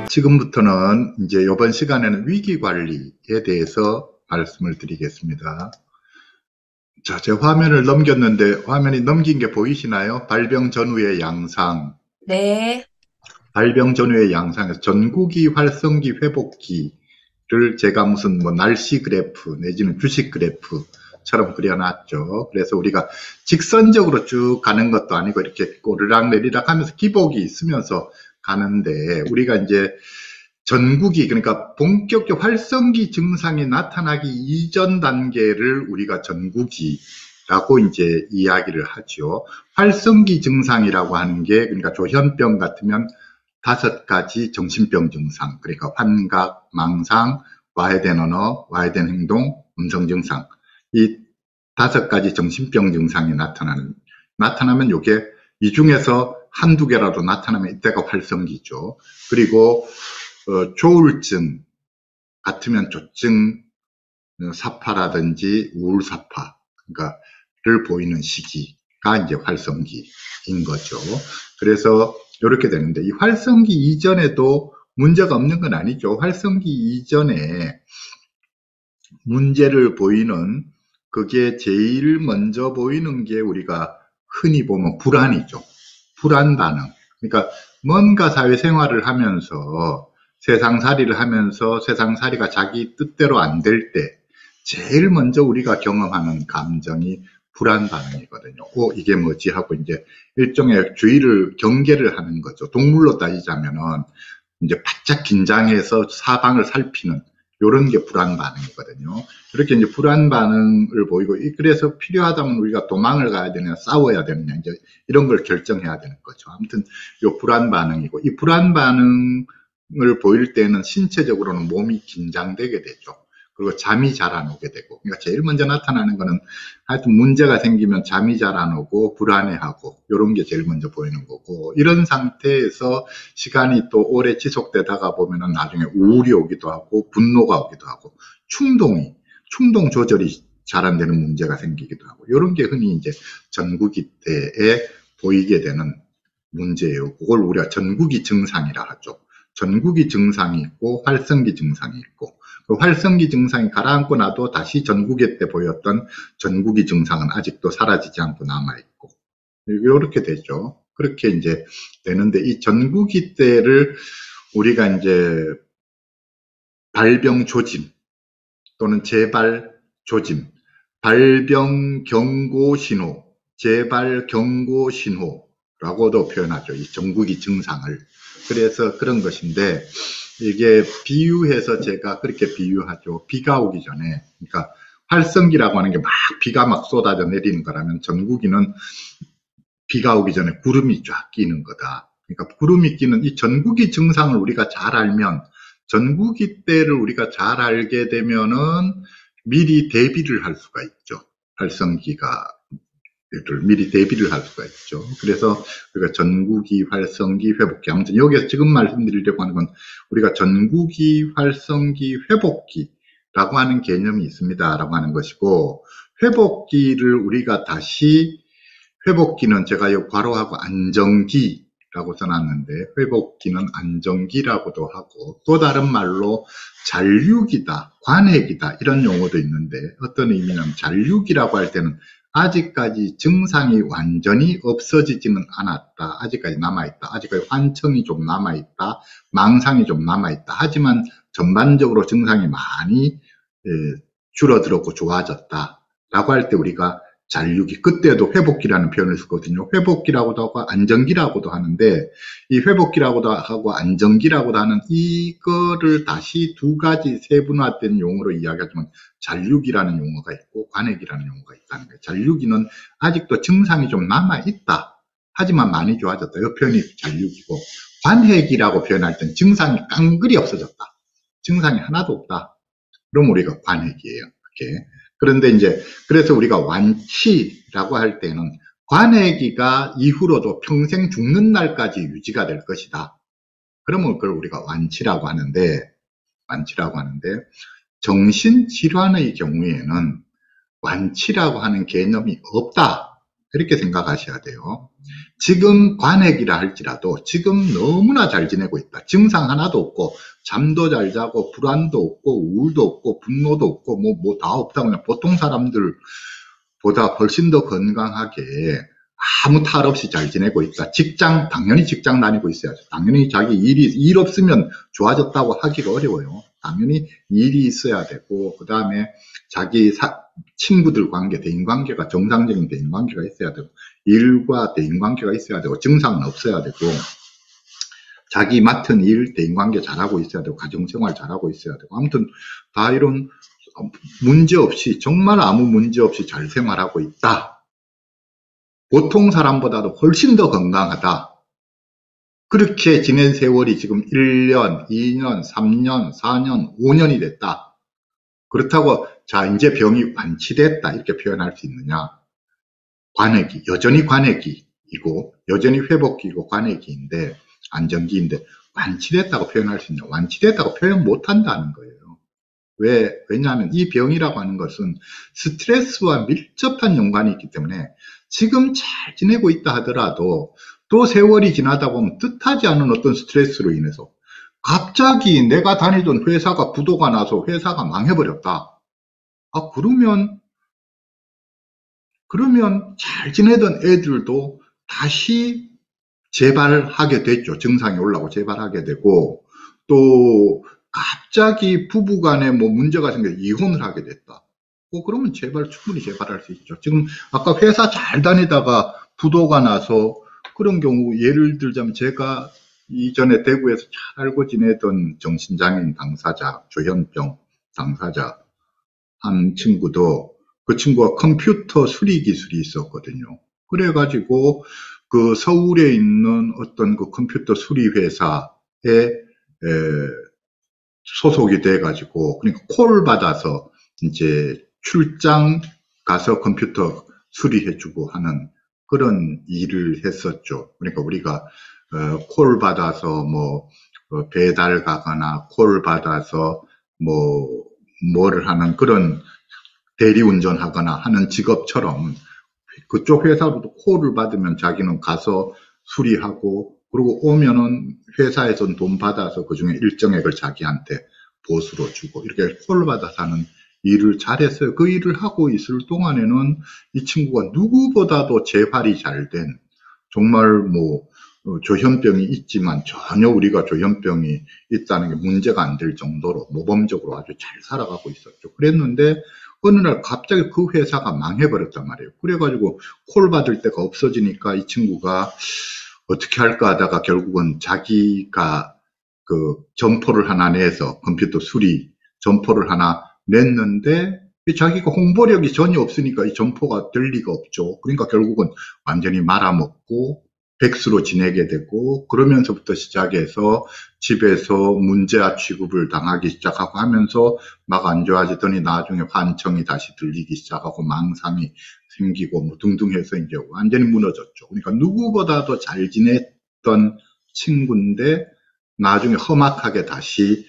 지금부터는 이제 이번 시간에는 위기 관리에 대해서 말씀을 드리겠습니다. 자, 제 화면을 넘겼는데 화면이 넘긴 게 보이시나요? 발병 전후의 양상. 네, 발병 전후의 양상에서 전구기 활성기 회복기를 제가 무슨 뭐 날씨 그래프 내지는 주식 그래프처럼 그려놨죠. 그래서 우리가 직선적으로 쭉 가는 것도 아니고 이렇게 오르락 내리락 하면서 기복이 있으면서 가는데, 우리가 이제 전구기, 그러니까 본격적 활성기 증상이 나타나기 이전 단계를 우리가 전구기라고 이제 이야기를 하죠. 활성기 증상이라고 하는 게, 그러니까 조현병 같으면 5가지 정신병 증상, 그러니까 환각, 망상, 와해된 언어, 와해된 행동, 음성 증상, 이 5가지 정신병 증상이 나타나면 요게 이 중에서 한두 개라도 나타나면 이때가 활성기죠. 그리고 조울증 같으면 조증 사파라든지 우울사파, 그러니까를 보이는 시기가 이제 활성기인 거죠. 그래서 이렇게 되는데, 이 활성기 이전에도 문제가 없는 건 아니죠. 활성기 이전에 문제를 보이는, 그게 제일 먼저 보이는 게 우리가 흔히 보면 불안이죠. 불안 반응. 그러니까 뭔가 사회생활을 하면서, 세상살이를 하면서 세상살이가 자기 뜻대로 안 될 때 제일 먼저 우리가 경험하는 감정이 불안 반응이거든요. 이게 뭐지 하고 이제 일종의 주의를 경계를 하는 거죠. 동물로 따지자면은 이제 바짝 긴장해서 사방을 살피는, 요런 게 불안 반응이거든요. 이렇게 이제 불안 반응을 보이고, 그래서 필요하다면 우리가 도망을 가야 되느냐, 싸워야 되느냐, 이제 이런 걸 결정해야 되는 거죠. 아무튼 요 불안 반응이고, 이 불안 반응을 보일 때는 신체적으로는 몸이 긴장되게 되죠. 그리고 잠이 잘 안 오게 되고, 그러니까 제일 먼저 나타나는 거는 하여튼 문제가 생기면 잠이 잘 안 오고 불안해하고, 이런 게 제일 먼저 보이는 거고, 이런 상태에서 시간이 또 오래 지속되다가 보면은 나중에 우울이 오기도 하고 분노가 오기도 하고 충동 조절이 잘 안 되는 문제가 생기기도 하고, 이런 게 흔히 이제 전구기 때에 보이게 되는 문제예요. 그걸 우리가 전구기 증상이라 하죠. 전구기 증상이 있고 활성기 증상이 있고, 그 활성기 증상이 가라앉고 나도 다시 전구기 때 보였던 전구기 증상은 아직도 사라지지 않고 남아있고, 이렇게 되죠. 그렇게 이제 되는데, 이 전구기 때를 우리가 이제 발병 조짐 또는 재발 조짐, 발병 경고 신호, 재발 경고 신호라고도 표현하죠. 이 전구기 증상을. 그래서 그런 것인데, 이게 비유해서 제가 그렇게 비유하죠. 비가 오기 전에, 그러니까 활성기라고 하는 게 막 비가 막 쏟아져 내리는 거라면, 전구기는 비가 오기 전에 구름이 쫙 끼는 거다. 그러니까 구름이 끼는 이 전구기 증상을 우리가 잘 알면, 전구기 때를 우리가 잘 알게 되면은 미리 대비를 할 수가 있죠. 활성기가 미리 대비를 할 수가 있죠. 그래서 우리가 전구기, 활성기, 회복기, 아무튼 여기서 지금 말씀드리려고 하는 건, 우리가 전구기, 활성기, 회복기라고 하는 개념이 있습니다라고 하는 것이고, 회복기를 우리가 다시, 회복기는 제가 요 괄호하고 안정기라고 써놨는데, 회복기는 안정기라고도 하고, 또 다른 말로 잔류기다, 관핵이다, 이런 용어도 있는데, 어떤 의미냐면 잔류기라고 할 때는 아직까지 증상이 완전히 없어지지는 않았다, 아직까지 남아있다, 아직까지 환청이 좀 남아있다, 망상이 좀 남아있다, 하지만 전반적으로 증상이 많이 줄어들었고 좋아졌다 라고 할 때 우리가 잔류기, 그때도 회복기라는 표현을 쓰거든요. 회복기라고도 하고 안정기라고도 하는데, 이 회복기라고도 하고 안정기라고도 하는 이거를 다시 2가지 세분화된 용어로 이야기하지만, 잔류기라는 용어가 있고 관핵이라는 용어가 있다는 거예요. 잔류기는 아직도 증상이 좀 남아있다, 하지만 많이 좋아졌다, 이 표현이 잔류기고, 관핵이라고 표현할 땐 증상이 깡그리 없어졌다, 증상이 하나도 없다, 그럼 우리가 관핵이에요. 그게. 그런데 이제 그래서 우리가 완치라고 할 때는 관핵기가 이후로도 평생 죽는 날까지 유지가 될 것이다, 그러면 그걸 우리가 완치라고 하는데, 정신질환의 경우에는 완치라고 하는 개념이 없다, 이렇게 생각하셔야 돼요. 지금 관액이라 할지라도 지금 너무나 잘 지내고 있다. 증상 하나도 없고 잠도 잘 자고 불안도 없고 우울도 없고 분노도 없고 뭐 다 없다. 그냥 보통 사람들보다 훨씬 더 건강하게 아무 탈 없이 잘 지내고 있다. 당연히 직장 다니고 있어야죠. 당연히 자기 일 없으면 좋아졌다고 하기가 어려워요. 당연히 일이 있어야 되고, 그 다음에 자기 친구들 관계, 대인관계가 정상적인 대인관계가 있어야 되고, 일과 대인관계가 있어야 되고, 증상은 없어야 되고, 자기 맡은 일, 대인관계 잘하고 있어야 되고, 가정생활 잘하고 있어야 되고, 아무튼 다 이런 문제 없이, 정말 아무 문제 없이 잘 생활하고 있다. 보통 사람보다도 훨씬 더 건강하다. 그렇게 지낸 세월이 지금 1년, 2년, 3년, 4년, 5년이 됐다. 그렇다고 자 이제 병이 완치됐다 이렇게 표현할 수 있느냐? 관액이 여전히 관액이고 여전히 회복기이고 관액기인데 안정기인데 완치됐다고 표현할 수 있냐? 완치됐다고 표현 못한다는 거예요. 왜냐하면 이 병이라고 하는 것은 스트레스와 밀접한 연관이 있기 때문에 지금 잘 지내고 있다 하더라도 또 세월이 지나다 보면 뜻하지 않은 어떤 스트레스로 인해서 갑자기 내가 다니던 회사가 부도가 나서 회사가 망해버렸다. 아, 그러면 잘 지내던 애들도 다시 재발하게 됐죠. 증상이 올라오고 재발하게 되고, 또 갑자기 부부간에 뭐 문제가 생겨서 이혼을 하게 됐다. 그러면 충분히 재발할 수 있죠. 지금 아까 회사 잘 다니다가 부도가 나서 그런 경우 예를 들자면 제가 이전에 대구에서 잘 알고 지내던 정신장애인 당사자, 조현병 당사자 한 친구도 그 친구가 컴퓨터 수리 기술이 있었거든요. 그래가지고 그 서울에 있는 어떤 그 컴퓨터 수리 회사에 소속이 돼가지고 그러니까 콜 받아서 이제 출장 가서 컴퓨터 수리해주고 하는 그런 일을 했었죠. 그러니까 우리가 콜 받아서 뭐 배달 가거나 콜 받아서 뭐를 하는 그런 대리운전 하거나 하는 직업처럼 그쪽 회사로도 콜을 받으면 자기는 가서 수리하고 그리고 오면은 회사에선 돈 받아서 그중에 일정액을 자기한테 보수로 주고 이렇게 콜을 받아서 하는 일을 잘했어요. 그 일을 하고 있을 동안에는 이 친구가 누구보다도 재활이 잘 된 정말 조현병이 있지만 전혀 우리가 조현병이 있다는 게 문제가 안 될 정도로 모범적으로 아주 잘 살아가고 있었죠. 그랬는데 어느 날 갑자기 그 회사가 망해버렸단 말이에요. 그래가지고 콜 받을 데가 없어지니까 이 친구가 어떻게 할까 하다가 결국은 자기가 그 점포를 하나 내서 컴퓨터 수리 점포를 하나 냈는데 자기가 홍보력이 전혀 없으니까 이 점포가 될 리가 없죠. 그러니까 결국은 완전히 말아먹고 백수로 지내게 되고 그러면서부터 시작해서 집에서 문제아 취급을 당하기 시작하고 하면서 막 안 좋아지더니 나중에 환청이 다시 들리기 시작하고 망상이 생기고 뭐 등등 해서 이제 완전히 무너졌죠. 그러니까 누구보다도 잘 지냈던 친구인데 나중에 험악하게 다시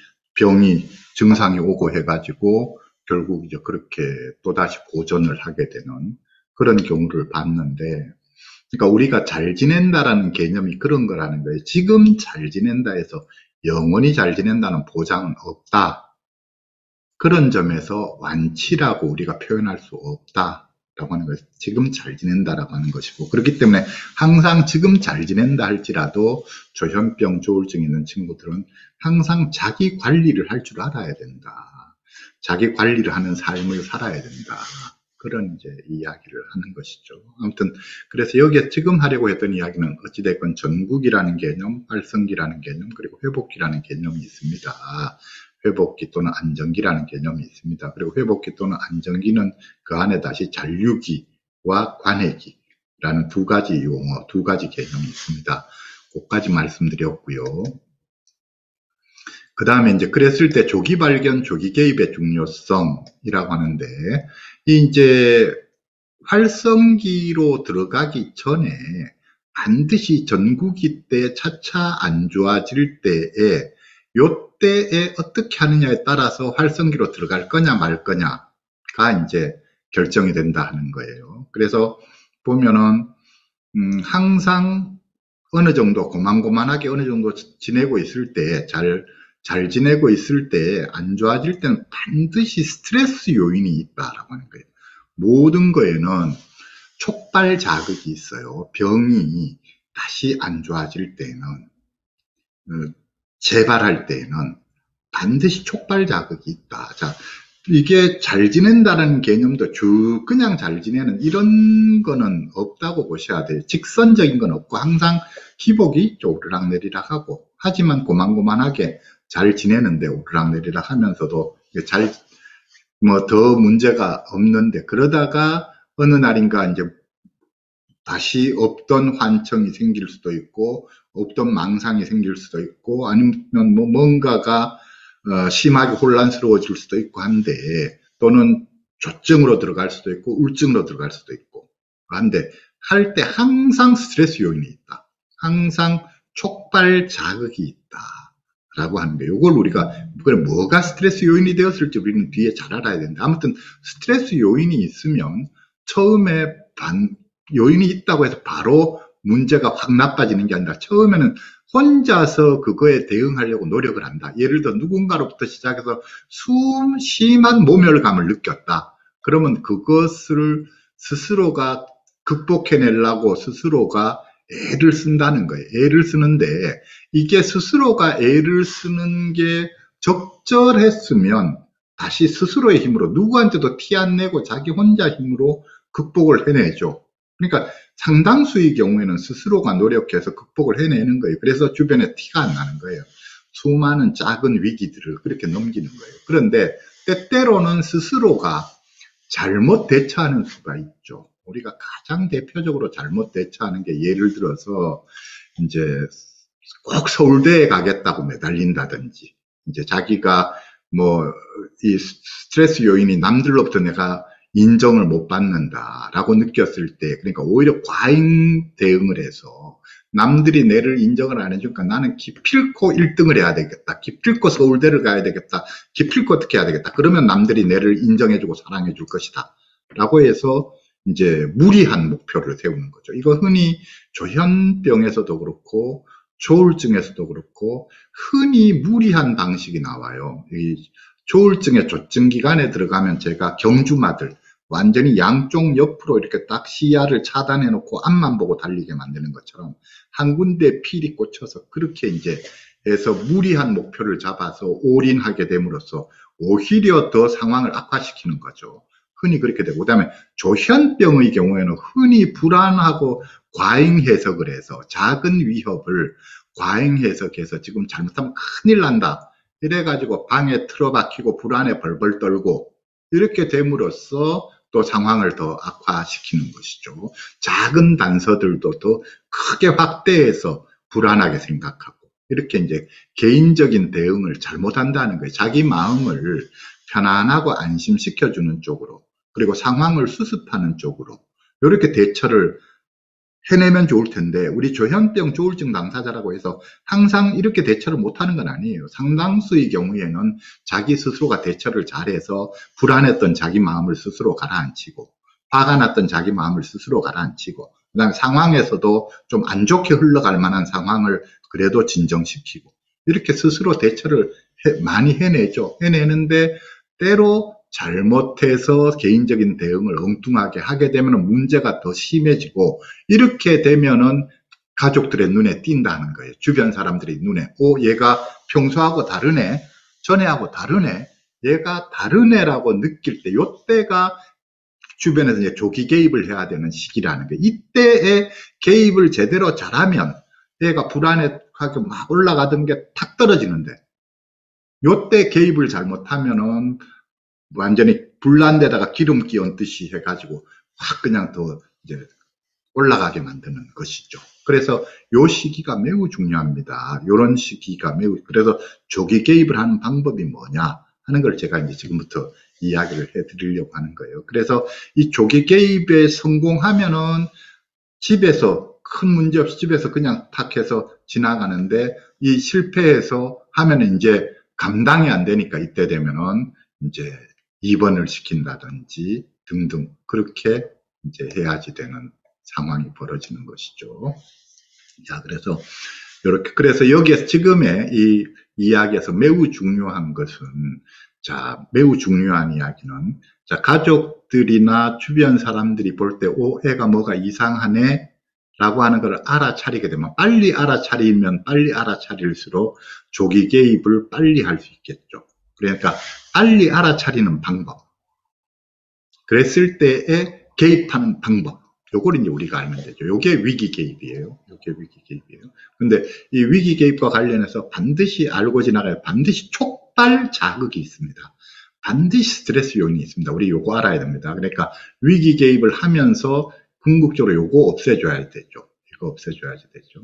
증상이 오고 해가지고 결국 이제 그렇게 또다시 고전을 하게 되는 그런 경우를 봤는데 그러니까 우리가 잘 지낸다라는 개념이 그런 거라는 거예요. 지금 잘 지낸다 해서 영원히 잘 지낸다는 보장은 없다. 그런 점에서 완치라고 우리가 표현할 수 없다라고 하는 것이 지금 잘 지낸다라고 하는 것이고 그렇기 때문에 항상 지금 잘 지낸다 할지라도 조현병 조울증 있는 친구들은 항상 자기 관리를 할 줄 알아야 된다. 자기 관리를 하는 삶을 살아야 된다. 그런 이제 이야기를 하는 것이죠. 아무튼 그래서 여기에 지금 하려고 했던 이야기는 어찌됐건 전국이라는 개념, 활성기라는 개념, 그리고 회복기라는 개념이 있습니다. 회복기 또는 안정기라는 개념이 있습니다. 그리고 회복기 또는 안정기는 그 안에 다시 잔류기와 관해기라는 두 가지 용어, 두 가지 개념이 있습니다. 그까지 말씀드렸고요. 그 다음에 이제 그랬을 때 조기 발견, 조기 개입의 중요성이라고 하는데, 이제 활성기로 들어가기 전에 반드시 전구기 때 차차 안 좋아질 때에 요때에 어떻게 하느냐에 따라서 활성기로 들어갈 거냐 말 거냐가 이제 결정이 된다 하는 거예요. 그래서 보면은 항상 어느 정도 고만고만하게 어느 정도 지내고 있을 때, 잘 지내고 있을 때 안 좋아질 때는 반드시 스트레스 요인이 있다라고 하는 거예요. 모든 거에는 촉발 자극이 있어요. 병이 다시 안 좋아질 때는, 재발할 때에는 반드시 촉발 자극이 있다. 자, 이게 잘 지낸다는 개념도 그냥 잘 지내는 이런 거는 없다고 보셔야 돼요. 직선적인 건 없고 항상 희복이 있죠. 오르락내리락 하고. 하지만 고만고만하게 잘 지내는데 오르락내리락 하면서도 뭐 더 문제가 없는데, 그러다가 어느 날인가 이제 다시 없던 환청이 생길 수도 있고 없던 망상이 생길 수도 있고 아니면 뭐 뭔가가 심하게 혼란스러워질 수도 있고 한데, 또는 조증으로 들어갈 수도 있고 우울증으로 들어갈 수도 있고 한데, 할 때 항상 스트레스 요인이 있다. 항상 촉발 자극이 있다. 라고 하는 거예요. 이걸 우리가 뭐가 스트레스 요인이 되었을지 우리는 뒤에 잘 알아야 된다. 아무튼 스트레스 요인이 있으면 처음에 요인이 있다고 해서 바로 문제가 확 나빠지는 게 아니라 처음에는 혼자서 그거에 대응하려고 노력을 한다. 예를 들어 누군가로부터 시작해서 심한 모멸감을 느꼈다. 그러면 그것을 스스로가 극복해내려고 스스로가 애를 쓴다는 거예요. 애를 쓰는데, 이게 스스로가 애를 쓰는 게 적절했으면 다시 스스로의 힘으로 누구한테도 티 안 내고 자기 혼자 힘으로 극복을 해내죠. 그러니까 상당수의 경우에는 스스로가 노력해서 극복을 해내는 거예요. 그래서 주변에 티가 안 나는 거예요. 수많은 작은 위기들을 그렇게 넘기는 거예요. 그런데 때때로는 스스로가 잘못 대처하는 수가 있죠. 우리가 가장 대표적으로 잘못 대처하는 게, 예를 들어서 이제 꼭 서울대에 가겠다고 매달린다든지, 이제 자기가 뭐 이 스트레스 요인이 남들로부터 내가 인정을 못 받는다라고 느꼈을 때, 그러니까 오히려 과잉 대응을 해서 남들이 내를 인정을 안 해주니까 나는 기필코 1등을 해야 되겠다. 기필코 서울대를 가야 되겠다. 기필코 어떻게 해야 되겠다. 그러면 남들이 내를 인정해주고 사랑해줄 것이다. 라고 해서 이제 무리한 목표를 세우는 거죠. 이거 흔히 조현병에서도 그렇고 조울증에서도 그렇고 흔히 무리한 방식이 나와요. 이 조울증의 조증기관에 들어가면 제가 경주마들 완전히 양쪽 옆으로 이렇게 딱 시야를 차단해 놓고 앞만 보고 달리게 만드는 것처럼 한 군데 필이 꽂혀서 그렇게 이제 해서 무리한 목표를 잡아서 올인하게 됨으로써 오히려 더 상황을 악화시키는 거죠. 흔히 그렇게 되고, 그 다음에 조현병의 경우에는 흔히 불안하고 과잉 해석을 해서 작은 위협을 과잉 해석해서 지금 잘못하면 큰일 난다. 이래가지고 방에 틀어박히고 불안에 벌벌 떨고 이렇게 됨으로써 또 상황을 더 악화시키는 것이죠. 작은 단서들도 더 크게 확대해서 불안하게 생각하고 이렇게 이제 개인적인 대응을 잘못한다는 거예요. 자기 마음을 편안하고 안심시켜주는 쪽으로, 그리고 상황을 수습하는 쪽으로 이렇게 대처를 해내면 좋을 텐데, 우리 조현병 조울증 당사자라고 해서 항상 이렇게 대처를 못하는 건 아니에요. 상당수의 경우에는 자기 스스로가 대처를 잘해서 불안했던 자기 마음을 스스로 가라앉히고, 화가 났던 자기 마음을 스스로 가라앉히고, 그다음에 상황에서도 좀 안 좋게 흘러갈 만한 상황을 그래도 진정시키고, 이렇게 스스로 대처를 많이 해내죠. 해내는데 때로 잘못해서 개인적인 대응을 엉뚱하게 하게 되면 문제가 더 심해지고, 이렇게 되면은 가족들의 눈에 띈다는 거예요. 주변 사람들의 눈에, 얘가 평소하고 다르네, 전에하고 다르네, 얘가 다르네라고 느낄 때, 요때가 주변에서 이제 조기 개입을 해야 되는 시기라는 거예요. 이때에 개입을 제대로 잘하면 얘가 불안하게 막 올라가던 게 탁 떨어지는데, 요때 개입을 잘못하면은 완전히 불난데다가 기름 끼얹듯이 해가지고 확 그냥 더 이제 올라가게 만드는 것이죠. 그래서 요 시기가 매우 중요합니다. 요런 시기가 그래서 조기 개입을 하는 방법이 뭐냐 하는 걸 제가 이제 지금부터 이야기를 해드리려고 하는 거예요. 그래서 이 조기 개입에 성공하면은 집에서 큰 문제 없이 집에서 그냥 탁 해서 지나가는데, 이 실패해서 하면은 이제 감당이 안 되니까 이때 되면은 이제 입원을 시킨다든지 등등 그렇게 이제 해야지 되는 상황이 벌어지는 것이죠. 자, 그래서 여기에서 지금의 이 이야기에서 매우 중요한 것은, 자, 매우 중요한 이야기는, 자, 가족들이나 주변 사람들이 볼 때, 애가 뭐가 이상하네? 라고 하는 걸 알아차리게 되면, 빨리 알아차리면 빨리 알아차릴수록 조기 개입을 빨리 할 수 있겠죠. 그러니까, 빨리 알아차리는 방법. 그랬을 때에 개입하는 방법. 요걸 이제 우리가 알면 되죠. 요게 위기 개입이에요. 요게 위기 개입이에요. 근데 이 위기 개입과 관련해서 반드시 알고 지나가야 반드시 촉발 자극이 있습니다. 반드시 스트레스 요인이 있습니다. 우리 요거 알아야 됩니다. 그러니까 위기 개입을 하면서 궁극적으로 요거 없애줘야 되죠. 이거 없애줘야지 되죠.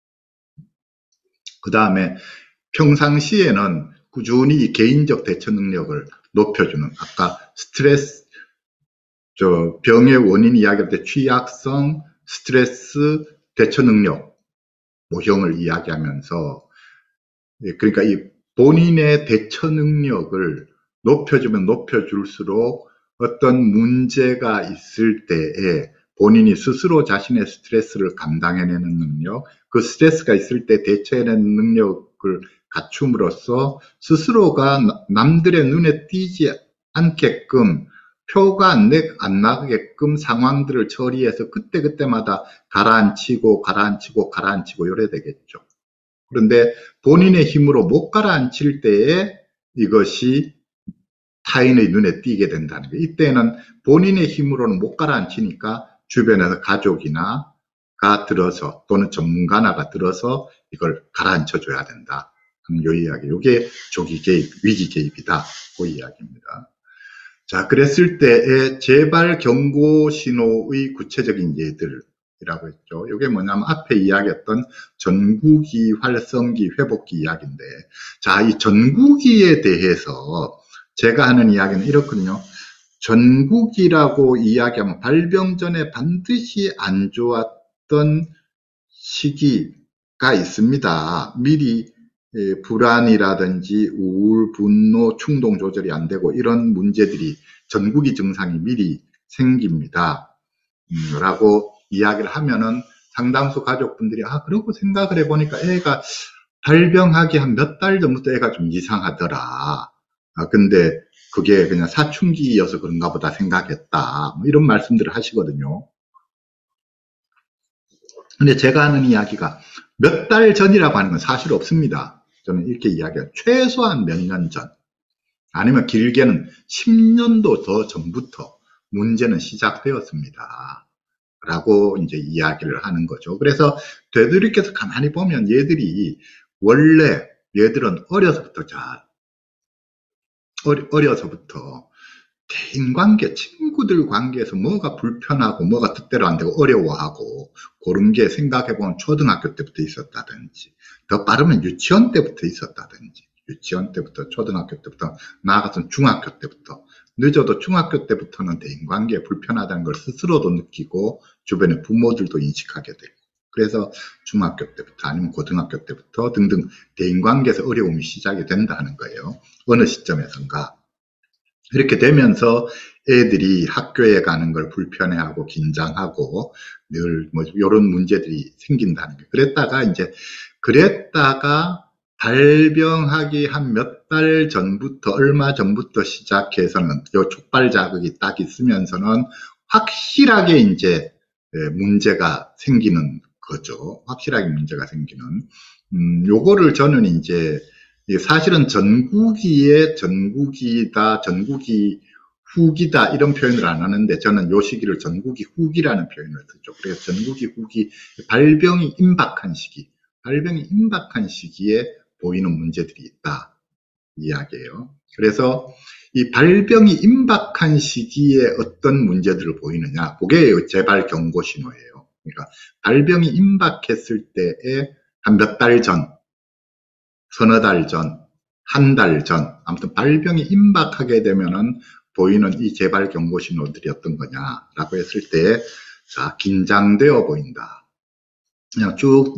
그 다음에 평상시에는 꾸준히 개인적 대처 능력을 높여주는, 아까 스트레스, 병의 원인 이야기할 때 취약성, 스트레스, 대처 능력, 모형을 이야기하면서, 그러니까 이 본인의 대처 능력을 높여주면 높여줄수록 어떤 문제가 있을 때에 본인이 스스로 자신의 스트레스를 감당해내는 능력, 그 스트레스가 있을 때 대처해내는 능력을 갖춤으로써 스스로가 남들의 눈에 띄지 않게끔 표가 안 나게끔 상황들을 처리해서 그때그때마다 가라앉히고 요래 되겠죠. 그런데 본인의 힘으로 못 가라앉힐 때에 이것이 타인의 눈에 띄게 된다는 거예요. 이때는 본인의 힘으로는 못 가라앉히니까 주변에서 가족이나가 들어서 또는 전문가나가 들어서 이걸 가라앉혀 줘야 된다. 요 이야기. 이게 조기 개입, 위기 개입이다. 그 이야기입니다. 자, 그랬을 때의 재발 경고 신호의 구체적인 예들이라고 했죠. 이게 뭐냐면 앞에 이야기했던 전구기, 활성기, 회복기 이야기인데, 자, 이 전구기에 대해서 제가 하는 이야기는 이렇거든요. 전구기라고 이야기하면 발병 전에 반드시 안 좋았던 시기가 있습니다. 미리 불안이라든지 우울, 분노, 충동 조절이 안 되고 이런 문제들이 전구기 증상이 미리 생깁니다. 라고 이야기를 하면은 상당수 가족분들이 그러고 생각을 해보니까 애가 발병하기 한 몇 달 전부터 애가 좀 이상하더라. 근데 그게 그냥 사춘기여서 그런가 보다 생각했다. 뭐 이런 말씀들을 하시거든요. 근데 제가 하는 이야기가 몇 달 전이라고 하는 건 사실 없습니다. 저는 이렇게 이야기해요. 최소한 몇 년 전, 아니면 길게는 10년도 더 전부터 문제는 시작되었습니다. 라고 이제 이야기를 하는 거죠. 그래서 되돌이켜서 가만히 보면 얘들은 어려서부터 대인관계, 친구들 관계에서 뭐가 불편하고 뭐가 뜻대로 안 되고 어려워하고 그런 게 생각해보면 초등학교 때부터 있었다든지, 더 빠르면 유치원 때부터 있었다든지, 유치원 때부터, 초등학교 때부터, 나아가서는 중학교 때부터, 늦어도 중학교 때부터는 대인관계에 불편하다는 걸 스스로도 느끼고 주변의 부모들도 인식하게 되고, 그래서 중학교 때부터 아니면 고등학교 때부터 등등 대인관계에서 어려움이 시작이 된다는 거예요. 어느 시점에선가. 이렇게 되면서 애들이 학교에 가는 걸 불편해하고 긴장하고 늘 뭐 이런 문제들이 생긴다는 거예요. 그랬다가 발병하기 한 몇 달 전부터, 얼마 전부터 시작해서는 요 촉발 자극이 딱 있으면서는 확실하게 이제 문제가 생기는 거죠. 확실하게 문제가 생기는. 요거를 저는 이제 사실은 전구기다, 전구기 후기다 이런 표현을 안 하는데 저는 요 시기를 전구기 후기라는 표현을 쓰죠. 그래서 전구기 후기, 발병이 임박한 시기에 보이는 문제들이 있다 이야기예요. 그래서 이 발병이 임박한 시기에 어떤 문제들을 보이느냐, 그게 재발 경고 신호예요. 그러니까 발병이 임박했을 때에 한 몇 달 전, 서너 달 전, 한 달 전, 아무튼 발병이 임박하게 되면은 보이는 이 재발 경고 신호들이 어떤 거냐라고 했을 때, 자, 긴장되어 보인다. 그냥 쭉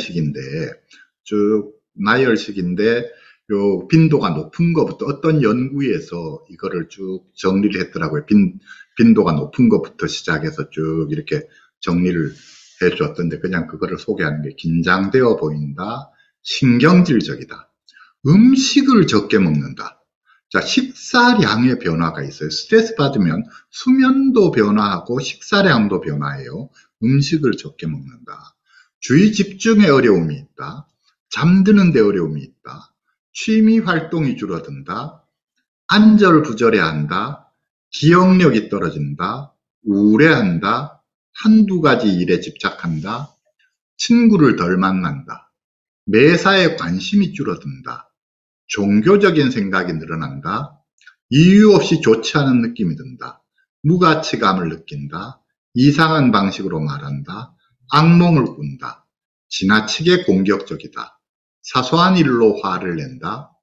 나열식인데, 요 빈도가 높은 것부터 어떤 연구에서 이거를 쭉 정리를 했더라고요. 빈도가 높은 것부터 시작해서 쭉 이렇게 정리를 해주었던데 그냥 그거를 소개하는 게 긴장되어 보인다. 신경질적이다. 음식을 적게 먹는다. 자, 식사량의 변화가 있어요. 스트레스 받으면 수면도 변화하고 식사량도 변화해요. 음식을 적게 먹는다. 주의 집중에 어려움이 있다. 잠드는 데 어려움이 있다. 취미 활동이 줄어든다. 안절부절해한다. 기억력이 떨어진다. 우울해한다. 한두 가지 일에 집착한다. 친구를 덜 만난다. 매사에 관심이 줄어든다. 종교적인 생각이 늘어난다. 이유 없이 좋지 않은 느낌이 든다. 무가치감을 느낀다. 이상한 방식으로 말한다. 악몽을 꾼다. 지나치게 공격적이다. 사소한 일로 화를 낸다.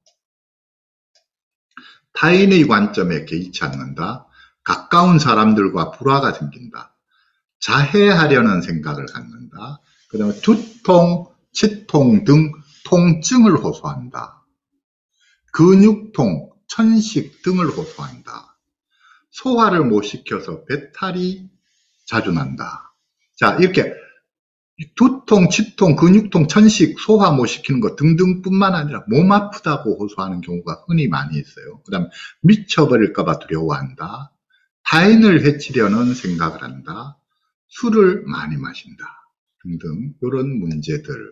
타인의 관점에 개의치 않는다. 가까운 사람들과 불화가 생긴다. 자해하려는 생각을 갖는다. 그 다음에 두통, 치통 등 통증을 호소한다. 근육통, 천식 등을 호소한다. 소화를 못 시켜서 배탈이 자주 난다. 자, 이렇게 두통, 치통, 근육통, 천식, 소화 못 시키는 것 등등뿐만 아니라 몸 아프다고 호소하는 경우가 흔히 많이 있어요. 그 다음에 미쳐버릴까봐 두려워한다. 타인을 해치려는 생각을 한다. 술을 많이 마신다. 등등 이런 문제들을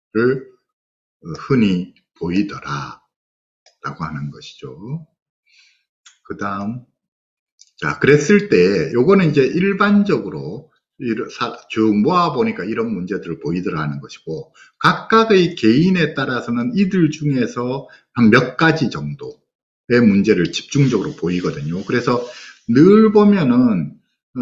흔히 보이더라 라고 하는 것이죠. 그 다음, 자, 그랬을 때, 요거는 이제 일반적으로 쭉 모아보니까 이런 문제들을 보이더라 하는 것이고, 각각의 개인에 따라서는 이들 중에서 한 몇 가지 정도의 문제를 집중적으로 보이거든요. 그래서 늘 보면은,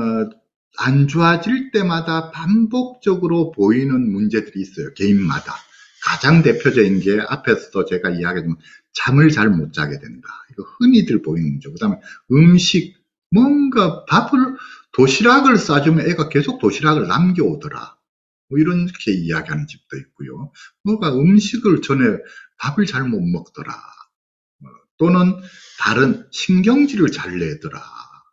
안 좋아질 때마다 반복적으로 보이는 문제들이 있어요. 개인마다. 가장 대표적인 게 앞에서도 제가 이야기했지만 잠을 잘 못 자게 된다. 이거 흔히들 보이는 문제. 그 다음에 음식, 뭔가 도시락을 싸주면 애가 계속 도시락을 남겨오더라. 뭐 이렇게 이야기하는 집도 있고요. 뭐가 음식을 전에 밥을 잘 못 먹더라. 또는 다른 신경질을 잘 내더라.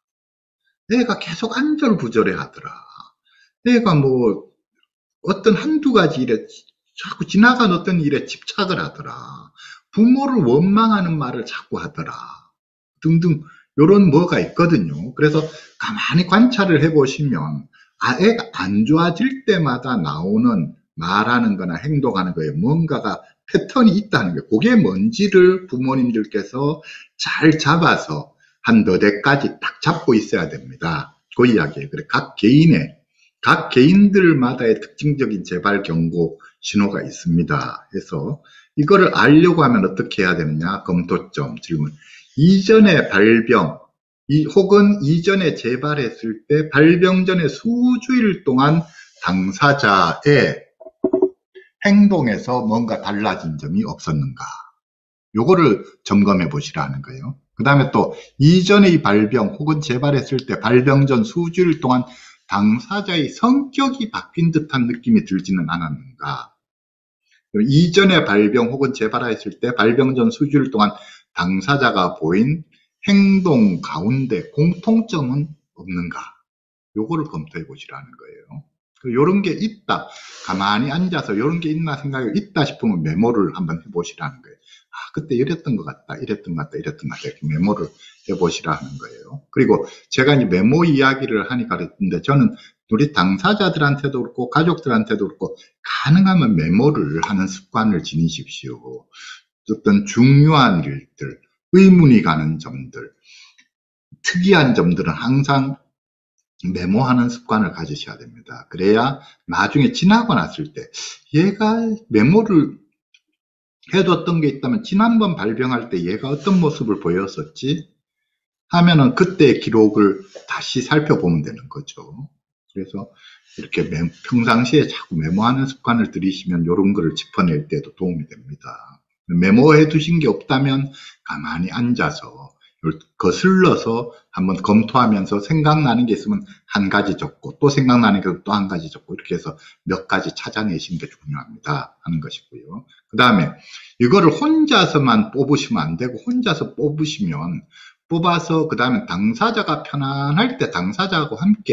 애가 계속 안절부절해 하더라. 애가 뭐 어떤 한두 가지 일에 자꾸 지나간 어떤 일에 집착을 하더라. 부모를 원망하는 말을 자꾸 하더라. 등등 이런 뭐가 있거든요. 그래서 가만히 관찰을 해보시면 애가 안 좋아질 때마다 나오는 말하는 거나 행동하는 거에 뭔가가 패턴이 있다는 거예요. 그게 뭔지를 부모님들께서 잘 잡아서 한 너댓까지 딱 잡고 있어야 됩니다. 그 이야기예요. 그래, 각 개인들마다의 특징적인 재발 경고 신호가 있습니다. 해서 이거를 알려고 하면 어떻게 해야 되느냐? 검토점 질문. 이전에 발병, 혹은 이전에 재발했을 때 발병 전에 수주일 동안 당사자의 행동에서 뭔가 달라진 점이 없었는가? 요거를 점검해 보시라는 거예요. 그 다음에 또 이전의 발병 혹은 재발했을 때 발병 전 수주일 동안 당사자의 성격이 바뀐 듯한 느낌이 들지는 않았는가? 이전에 발병 혹은 재발했을 때 발병 전 수주일 동안 당사자가 보인 행동 가운데 공통점은 없는가? 요거를 검토해 보시라는 거예요. 요런 게 있다. 가만히 앉아서 요런 게 있나 생각이 있다 싶으면 메모를 한번 해보시라는 거예요. 아, 그때 이랬던 것 같다. 이랬던 것 같다. 이랬던 것 같다. 이렇게 메모를 해보시라는 거예요. 그리고 제가 이제 메모 이야기를 하니까 그랬는데 저는 우리 당사자들한테도 그렇고 가족들한테도 그렇고 가능하면 메모를 하는 습관을 지니십시오. 어떤 중요한 일들, 의문이 가는 점들, 특이한 점들은 항상 메모하는 습관을 가지셔야 됩니다. 그래야 나중에 지나고 났을 때 얘가 메모를 해뒀던 게 있다면 지난번 발병할 때 얘가 어떤 모습을 보였었지 하면은 그때의 기록을 다시 살펴보면 되는 거죠. 그래서 이렇게 평상시에 자꾸 메모하는 습관을 들이시면 이런 거를 짚어낼 때도 도움이 됩니다. 메모해 두신 게 없다면 가만히 앉아서 거슬러서 한번 검토하면서 생각나는 게 있으면 한 가지 적고 또 생각나는 게 또 한 가지 적고 이렇게 해서 몇 가지 찾아내시는 게 중요합니다 하는 것이고요. 그 다음에 이거를 혼자서만 뽑으시면 안 되고 혼자서 뽑으시면 뽑아서 그 다음에 당사자가 편안할 때 당사자하고 함께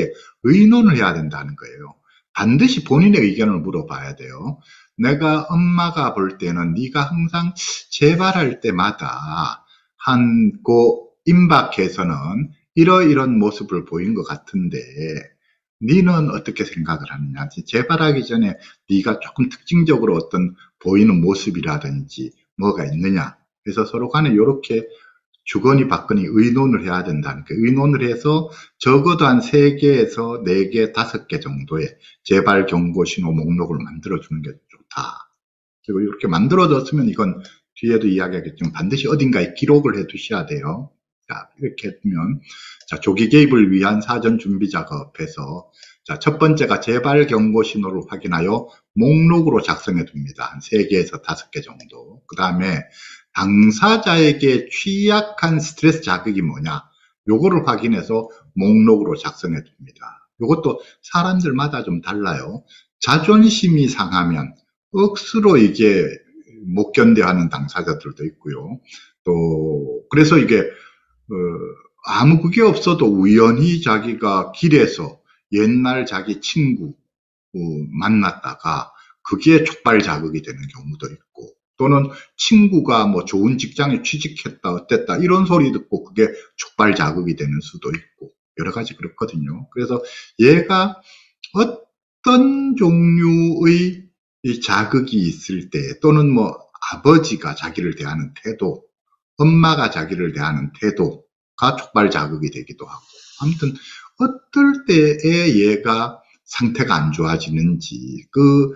의논을 해야 된다는 거예요. 반드시 본인의 의견을 물어봐야 돼요. 내가 엄마가 볼 때는 네가 항상 재발할 때마다 한고 임박해서는 이러이런 모습을 보인 것 같은데 니는 어떻게 생각을 하느냐. 재발하기 전에 네가 조금 특징적으로 어떤 보이는 모습이라든지 뭐가 있느냐. 그래서 서로 간에 이렇게 주거니 받거니 의논을 해야 된다는 거예요. 의논을 해서 적어도 한 3개에서 4개, 5개 정도의 재발 경고 신호 목록을 만들어주는 게 좋다. 그리고 이렇게 만들어졌으면 이건 뒤에도 이야기하겠지만 반드시 어딘가에 기록을 해 두셔야 돼요. 자, 이렇게 해두면, 자, 조기 개입을 위한 사전 준비 작업에서, 자, 첫 번째가 재발 경고 신호를 확인하여 목록으로 작성해 둡니다. 한 3개에서 5개 정도. 그 다음에 당사자에게 취약한 스트레스 자극이 뭐냐, 요거를 확인해서 목록으로 작성해 둡니다. 요것도 사람들마다 좀 달라요. 자존심이 상하면 억수로 이게 못 견뎌하는 당사자들도 있고요. 또 그래서 이게 아무 그게 없어도 우연히 자기가 길에서 옛날 자기 친구 만났다가 그게 촉발 자극이 되는 경우도 있고, 또는 친구가 뭐 좋은 직장에 취직했다 어땠다 이런 소리 듣고 그게 촉발 자극이 되는 수도 있고 여러 가지 그렇거든요. 그래서 얘가 어떤 종류의 이 자극이 있을 때, 또는 뭐 아버지가 자기를 대하는 태도, 엄마가 자기를 대하는 태도가 촉발 자극이 되기도 하고, 아무튼 어떨 때에 얘가 상태가 안 좋아지는지,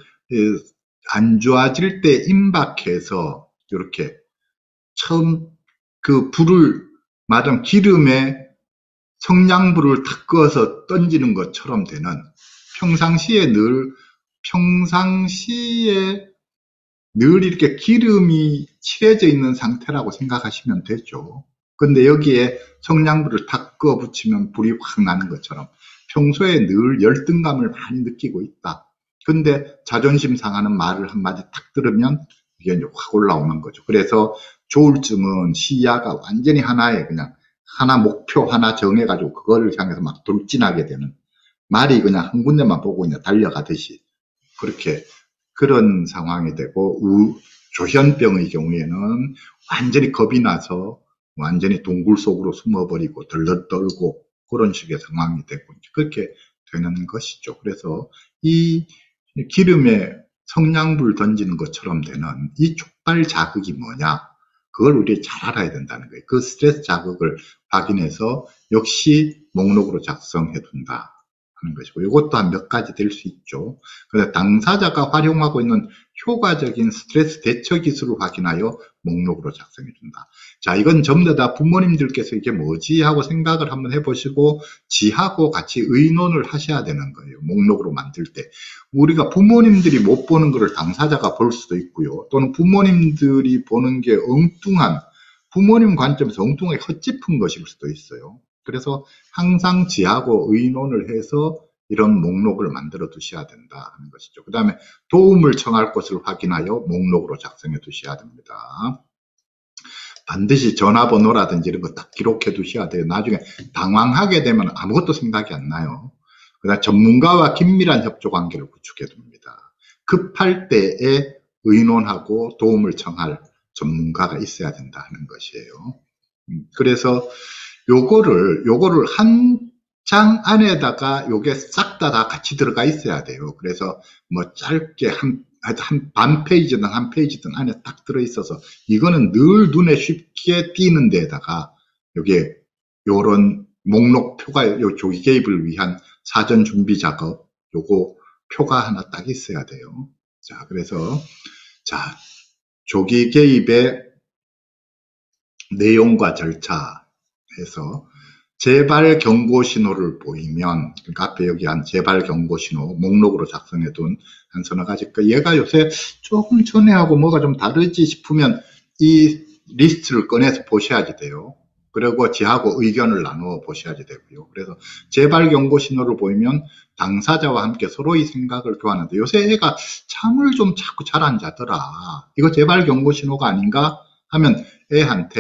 안 좋아질 때 임박해서 이렇게 처음 그 불을 말하면 기름에 성냥불을 탁 꺼서 던지는 것처럼 되는, 평상시에 늘 이렇게 기름이 칠해져 있는 상태라고 생각하시면 되죠. 근데 여기에 성냥불을 탁 꺼 붙이면 불이 확 나는 것처럼 평소에 늘 열등감을 많이 느끼고 있다. 근데 자존심 상하는 말을 한마디 탁 들으면 이게 이제 확 올라오는 거죠. 그래서 조울증은 시야가 완전히 하나에 그냥 하나 목표 하나 정해가지고 그거를 향해서 막 돌진하게 되는, 말이 그냥 한 군데만 보고 그냥 달려가듯이 그렇게 그런 상황이 되고, 조현병의 경우에는 완전히 겁이 나서 완전히 동굴 속으로 숨어버리고 덜덜 떨고 그런 식의 상황이 되고 그렇게 되는 것이죠. 그래서 이 기름에 성냥불 던지는 것처럼 되는 이 촉발 자극이 뭐냐, 그걸 우리 잘 알아야 된다는 거예요. 그 스트레스 자극을 확인해서 역시 목록으로 작성해 둔다 하는 것이고, 이것도 한 몇 가지 될 수 있죠. 그래서 당사자가 활용하고 있는 효과적인 스트레스 대처 기술을 확인하여 목록으로 작성해 준다. 자, 이건 전부 다 부모님들께서 이게 뭐지 하고 생각을 한번 해보시고 지하고 같이 의논을 하셔야 되는 거예요. 목록으로 만들 때 우리가 부모님들이 못 보는 것을 당사자가 볼 수도 있고요, 또는 부모님들이 보는 게 엉뚱한, 부모님 관점에서 엉뚱하게 헛짚은 것일 수도 있어요. 그래서 항상 지하고 의논을 해서 이런 목록을 만들어 두셔야 된다 하는 것이죠. 그 다음에 도움을 청할 것을 확인하여 목록으로 작성해 두셔야 됩니다. 반드시 전화번호라든지 이런 거 딱 기록해 두셔야 돼요. 나중에 당황하게 되면 아무것도 생각이 안 나요. 그다음 전문가와 긴밀한 협조 관계를 구축해 둡니다. 급할 때에 의논하고 도움을 청할 전문가가 있어야 된다 하는 것이에요. 그래서 요거를 한 장 안에다가 요게 싹 다 같이 들어가 있어야 돼요. 그래서 뭐 짧게 한 반 페이지든 한 페이지든 안에 딱 들어 있어서 이거는 늘 눈에 쉽게 띄는 데다가 요게 요런 목록표가 요 조기 개입을 위한 사전 준비 작업 요거 표가 하나 딱 있어야 돼요. 자, 그래서 자, 조기 개입의 내용과 절차에서 재발 경고 신호를 보이면, 그러니까 앞에 여기 한 재발 경고 신호 목록으로 작성해 둔 한 서너 가지, 얘가 요새 조금 전에하고 뭐가 좀 다르지 싶으면 이 리스트를 꺼내서 보셔야지 돼요. 그리고 지하고 의견을 나누어 보셔야지 되고요. 그래서 재발 경고 신호를 보이면 당사자와 함께 서로의 생각을 교환하는데, 요새 애가 잠을 좀 자꾸 잘 안 자더라, 이거 재발 경고 신호가 아닌가 하면 애한테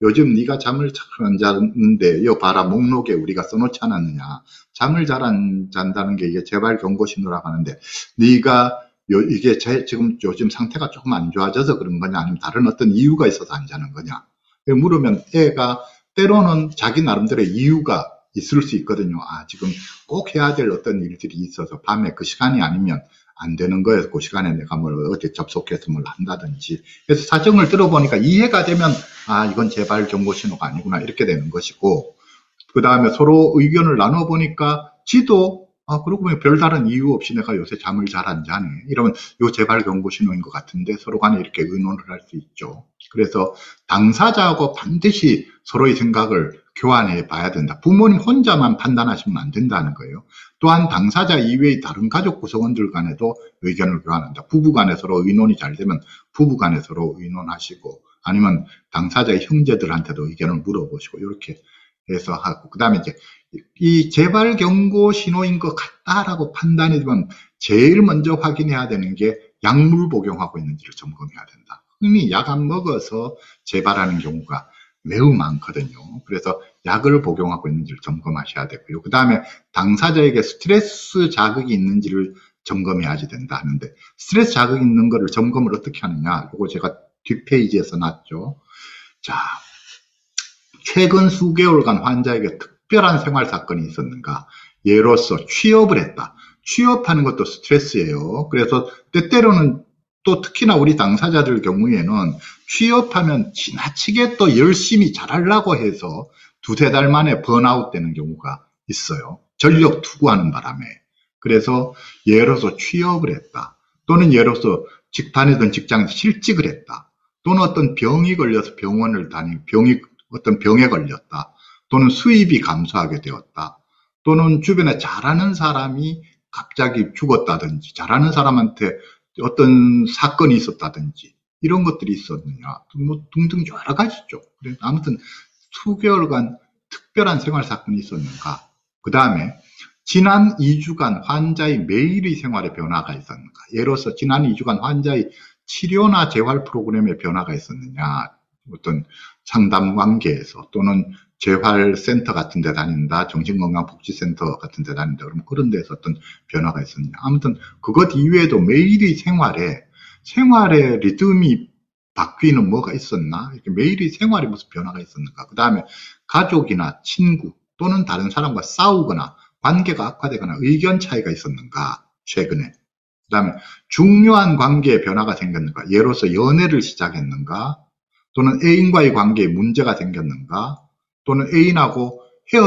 요즘 네가 잠을 잘 안 자는데 여 봐라 목록에 우리가 써놓지 않았느냐. 잠을 잘 안 잔다는 게 이게 재발 경고 신호라고 하는데 네가 이게 지금 요즘 상태가 조금 안 좋아져서 그런 거냐 아니면 다른 어떤 이유가 있어서 안 자는 거냐 물으면 애가 때로는 자기 나름대로의 이유가 있을 수 있거든요. 아, 지금 꼭 해야 될 어떤 일들이 있어서 밤에 그 시간이 아니면 안 되는 거예요. 그 시간에 내가 뭘 어디 접속해서 뭘 한다든지. 그래서 사정을 들어보니까 이해가 되면 아, 이건 재발 경고 신호가 아니구나 이렇게 되는 것이고, 그 다음에 서로 의견을 나눠보니까 지도 아, 그러고 보면 별다른 이유 없이 내가 요새 잠을 잘 안 자네. 이러면 요 재발 경고 신호인 것 같은데 서로 간에 이렇게 의논을 할 수 있죠. 그래서 당사자하고 반드시 서로의 생각을 교환해 봐야 된다. 부모님 혼자만 판단하시면 안 된다는 거예요. 또한 당사자 이외의 다른 가족 구성원들 간에도 의견을 교환한다. 부부 간에 서로 의논이 잘 되면 부부 간에 서로 의논하시고 아니면 당사자의 형제들한테도 의견을 물어보시고 이렇게 해서 하고, 그 다음에 이제 이 재발 경고 신호인 것 같다라고 판단이 되면 제일 먼저 확인해야 되는 게 약물 복용하고 있는지를 점검해야 된다. 흔히 약 안 먹어서 재발하는 경우가 매우 많거든요. 그래서 약을 복용하고 있는지를 점검하셔야 되고요. 그 다음에 당사자에게 스트레스 자극이 있는지를 점검해야지 된다 하는데, 스트레스 자극이 있는 거를 점검을 어떻게 하느냐, 이거 제가 뒷페이지에 써놨죠. 자, 최근 수개월간 환자에게 특별한 생활 사건이 있었는가? 예로서 취업을 했다. 취업하는 것도 스트레스예요. 그래서 때때로는 또 특히나 우리 당사자들 경우에는 취업하면 지나치게 또 열심히 잘하려고 해서 두세 달 만에 번아웃 되는 경우가 있어요. 전력 투구하는 바람에. 그래서 예로서 취업을 했다. 또는 예로서 다니던 직장에서 실직을 했다. 또는 어떤 병이 걸려서 병원을 어떤 병에 걸렸다. 또는 수입이 감소하게 되었다. 또는 주변에 잘하는 사람이 갑자기 죽었다든지 잘하는 사람한테 어떤 사건이 있었다든지 이런 것들이 있었느냐 뭐 등등 여러 가지죠. 아무튼 수개월간 특별한 생활 사건이 있었는가. 그 다음에 지난 2주간 환자의 매일의 생활에 변화가 있었는가. 예로서 지난 2주간 환자의 치료나 재활 프로그램에 변화가 있었느냐. 어떤 상담 관계에서 또는 재활센터 같은 데 다닌다, 정신건강복지센터 같은 데 다닌다, 그러면 그런 데서 어떤 변화가 있었냐. 아무튼 그것 이외에도 매일의 생활의 리듬이 바뀌는 뭐가 있었나? 이렇게 매일의 생활에 무슨 변화가 있었는가? 그 다음에 가족이나 친구 또는 다른 사람과 싸우거나 관계가 악화되거나 의견 차이가 있었는가? 최근에. 그 다음에 중요한 관계에 변화가 생겼는가? 예로서 연애를 시작했는가? 또는 애인과의 관계에 문제가 생겼는가? 또는 애인하고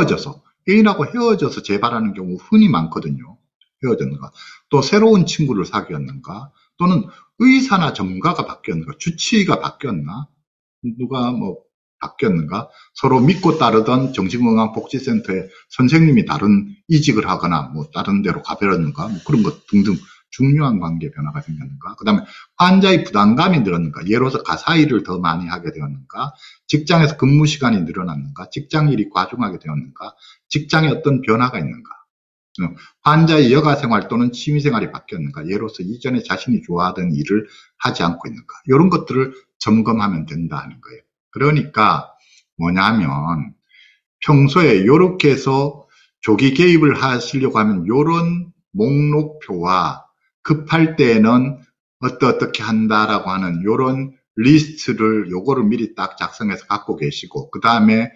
헤어져서 재발하는 경우 흔히 많거든요. 헤어졌는가? 또 새로운 친구를 사귀었는가? 또는 의사나 전문가가 바뀌었는가? 주치의가 바뀌었나? 누가 뭐 바뀌었는가? 서로 믿고 따르던 정신건강복지센터에 선생님이 다른 이직을 하거나 뭐 다른 데로 가버렸는가? 뭐 그런 것 등등 중요한 관계 변화가 생겼는가? 그 다음에 환자의 부담감이 늘었는가? 예로서 가사일을 더 많이 하게 되었는가? 직장에서 근무 시간이 늘어났는가? 직장일이 과중하게 되었는가? 직장에 어떤 변화가 있는가? 환자의 여가생활 또는 취미생활이 바뀌었는가? 예로서 이전에 자신이 좋아하던 일을 하지 않고 있는가? 이런 것들을 점검하면 된다는 거예요. 그러니까 뭐냐면 평소에 이렇게 해서 조기 개입을 하시려고 하면 이런 목록표와 급할 때에는 어떻게 한다라고 하는 이런 리스트를 요거를 미리 딱 작성해서 갖고 계시고, 그 다음에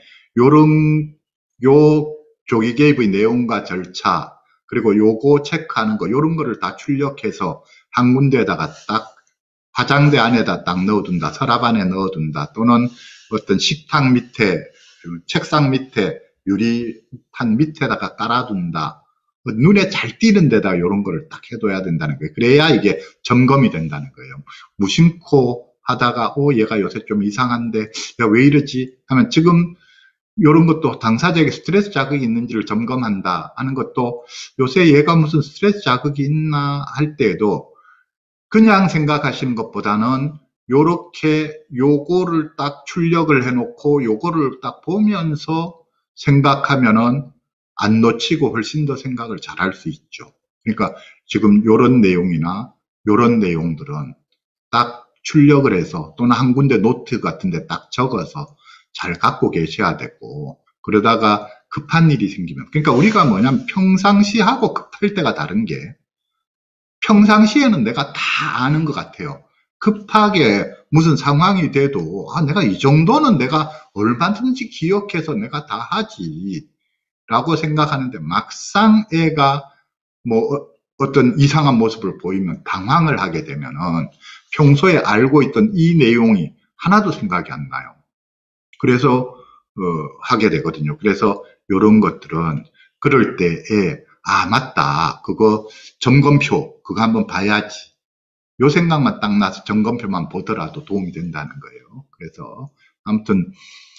요 조기 개입의 내용과 절차, 그리고 요거 체크하는 거, 요런 거를 다 출력해서 한 군데에다가 딱 화장대 안에다 딱 넣어둔다, 서랍 안에 넣어둔다, 또는 어떤 식탁 밑에, 책상 밑에, 유리판 밑에다가 깔아둔다. 눈에 잘 띄는 데다 이런 거를 딱 해둬야 된다는 거예요. 그래야 이게 점검이 된다는 거예요. 무심코 하다가 얘가 요새 좀 이상한데 야, 왜 이러지 하면 지금 이런 것도 당사자에게 스트레스 자극이 있는지를 점검한다 하는 것도, 요새 얘가 무슨 스트레스 자극이 있나 할 때에도 그냥 생각하시는 것보다는 요렇게 요거를 딱 출력을 해놓고 요거를 딱 보면서 생각하면은 안 놓치고 훨씬 더 생각을 잘 할 수 있죠. 그러니까 지금 요런 내용이나 요런 내용들은 딱 출력을 해서 또는 한 군데 노트 같은 데 딱 적어서 잘 갖고 계셔야 되고, 그러다가 급한 일이 생기면, 그러니까 우리가 뭐냐면 평상시하고 급할 때가 다른 게, 평상시에는 내가 다 아는 것 같아요. 급하게 무슨 상황이 돼도 내가 이 정도는 내가 얼마든지 기억해서 내가 다 하지 라고 생각하는데, 막상 애가 뭐 어떤 이상한 모습을 보이면 당황을 하게 되면은 평소에 알고 있던 이 내용이 하나도 생각이 안 나요. 그래서 하게 되거든요. 그래서 이런 것들은 그럴 때에 맞다, 그거 점검표 그거 한번 봐야지, 요 생각만 딱 나서 점검표만 보더라도 도움이 된다는 거예요. 그래서 아무튼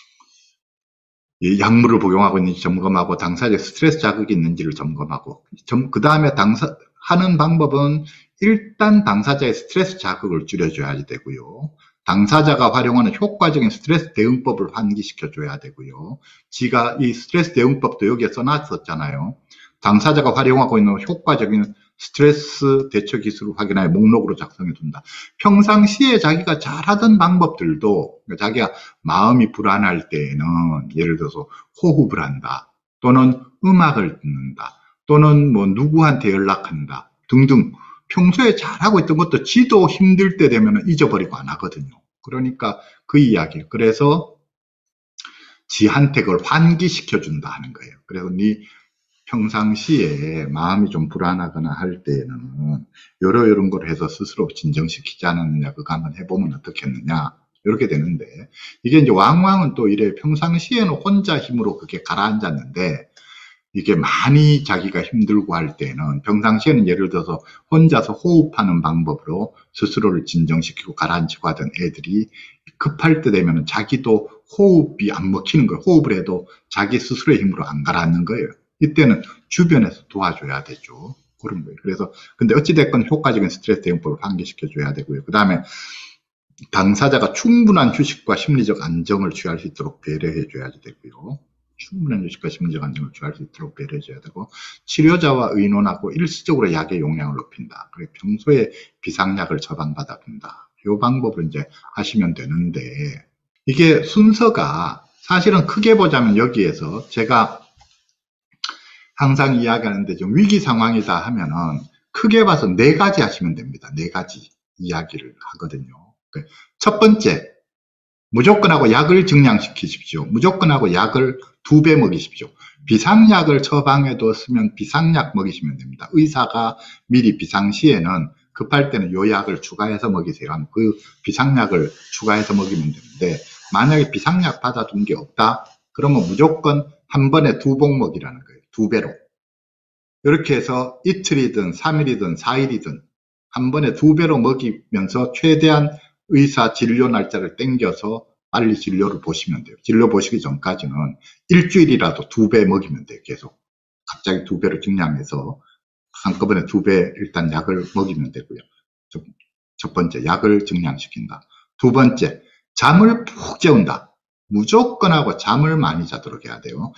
이 약물을 복용하고 있는지 점검하고, 당사자의 스트레스 자극이 있는지를 점검하고, 그 다음에 하는 방법은 일단 당사자의 스트레스 자극을 줄여줘야 되고요. 당사자가 활용하는 효과적인 스트레스 대응법을 환기시켜줘야 되고요. 지가 이 스트레스 대응법도 여기에 써놨었잖아요. 당사자가 활용하고 있는 효과적인 스트레스 대처 기술을 확인하여 목록으로 작성해 둔다. 평상시에 자기가 잘하던 방법들도, 자기가 마음이 불안할 때에는 예를 들어서 호흡을 한다, 또는 음악을 듣는다, 또는 뭐 누구한테 연락한다 등등, 평소에 잘하고 있던 것도 지도 힘들 때 되면 잊어버리고 안 하거든요. 그러니까 그 이야기, 그래서 지한테 그걸 환기시켜 준다 하는 거예요. 그래서 네 평상시에 마음이 좀 불안하거나 할 때에는 이런 걸 해서 스스로 진정시키지 않았느냐, 그거 한번 해보면 어떻겠느냐, 이렇게 되는데, 이게 이제 왕왕은 또 이래 평상시에는 혼자 힘으로 그게 가라앉았는데, 이게 많이 자기가 힘들고 할 때는 평상시에는 예를 들어서 혼자서 호흡하는 방법으로 스스로를 진정시키고 가라앉히고 하던 애들이 급할 때 되면 자기도 호흡이 안 먹히는 거예요. 호흡을 해도 자기 스스로의 힘으로 안 가라앉는 거예요. 이때는 주변에서 도와줘야 되죠. 그런 거예요. 그래서 근데 어찌됐건 효과적인 스트레스 대응법을 환기시켜줘야 되고요. 그 다음에 당사자가 충분한 휴식과 심리적 안정을 취할 수 있도록 배려해줘야 되고요. 충분한 휴식과 심리적 안정을 취할 수 있도록 배려해줘야 되고, 치료자와 의논하고 일시적으로 약의 용량을 높인다. 그리고 평소에 비상약을 처방받아 둔다. 이 방법을 이제 하시면 되는데, 이게 순서가 사실은 크게 보자면 여기에서 제가 항상 이야기하는데, 좀 위기 상황이다 하면은 크게 봐서 4가지 하시면 됩니다. 4가지 이야기를 하거든요. 첫 번째, 무조건 하고 약을 증량시키십시오. 무조건 하고 약을 2배 먹이십시오. 비상약을 처방해 뒀으면 비상약 먹이시면 됩니다. 의사가 미리 비상시에는 급할 때는 요 약을 추가해서 먹이세요 하면 그 비상약을 추가해서 먹이면 되는데, 만약에 비상약 받아둔 게 없다 그러면 무조건 한 번에 2봉 먹이라는 거예요. 2배로. 이렇게 해서 이틀이든 3일이든 4일이든 한 번에 2배로 먹이면서 최대한 의사 진료 날짜를 땡겨서 빨리 진료를 보시면 돼요. 진료 보시기 전까지는 일주일이라도 2배 먹이면 돼요. 계속 갑자기 2배로 증량해서 한꺼번에 2배 일단 약을 먹이면 되고요. 첫 번째, 약을 증량시킨다. 두 번째, 잠을 푹 재운다. 무조건 하고 잠을 많이 자도록 해야 돼요.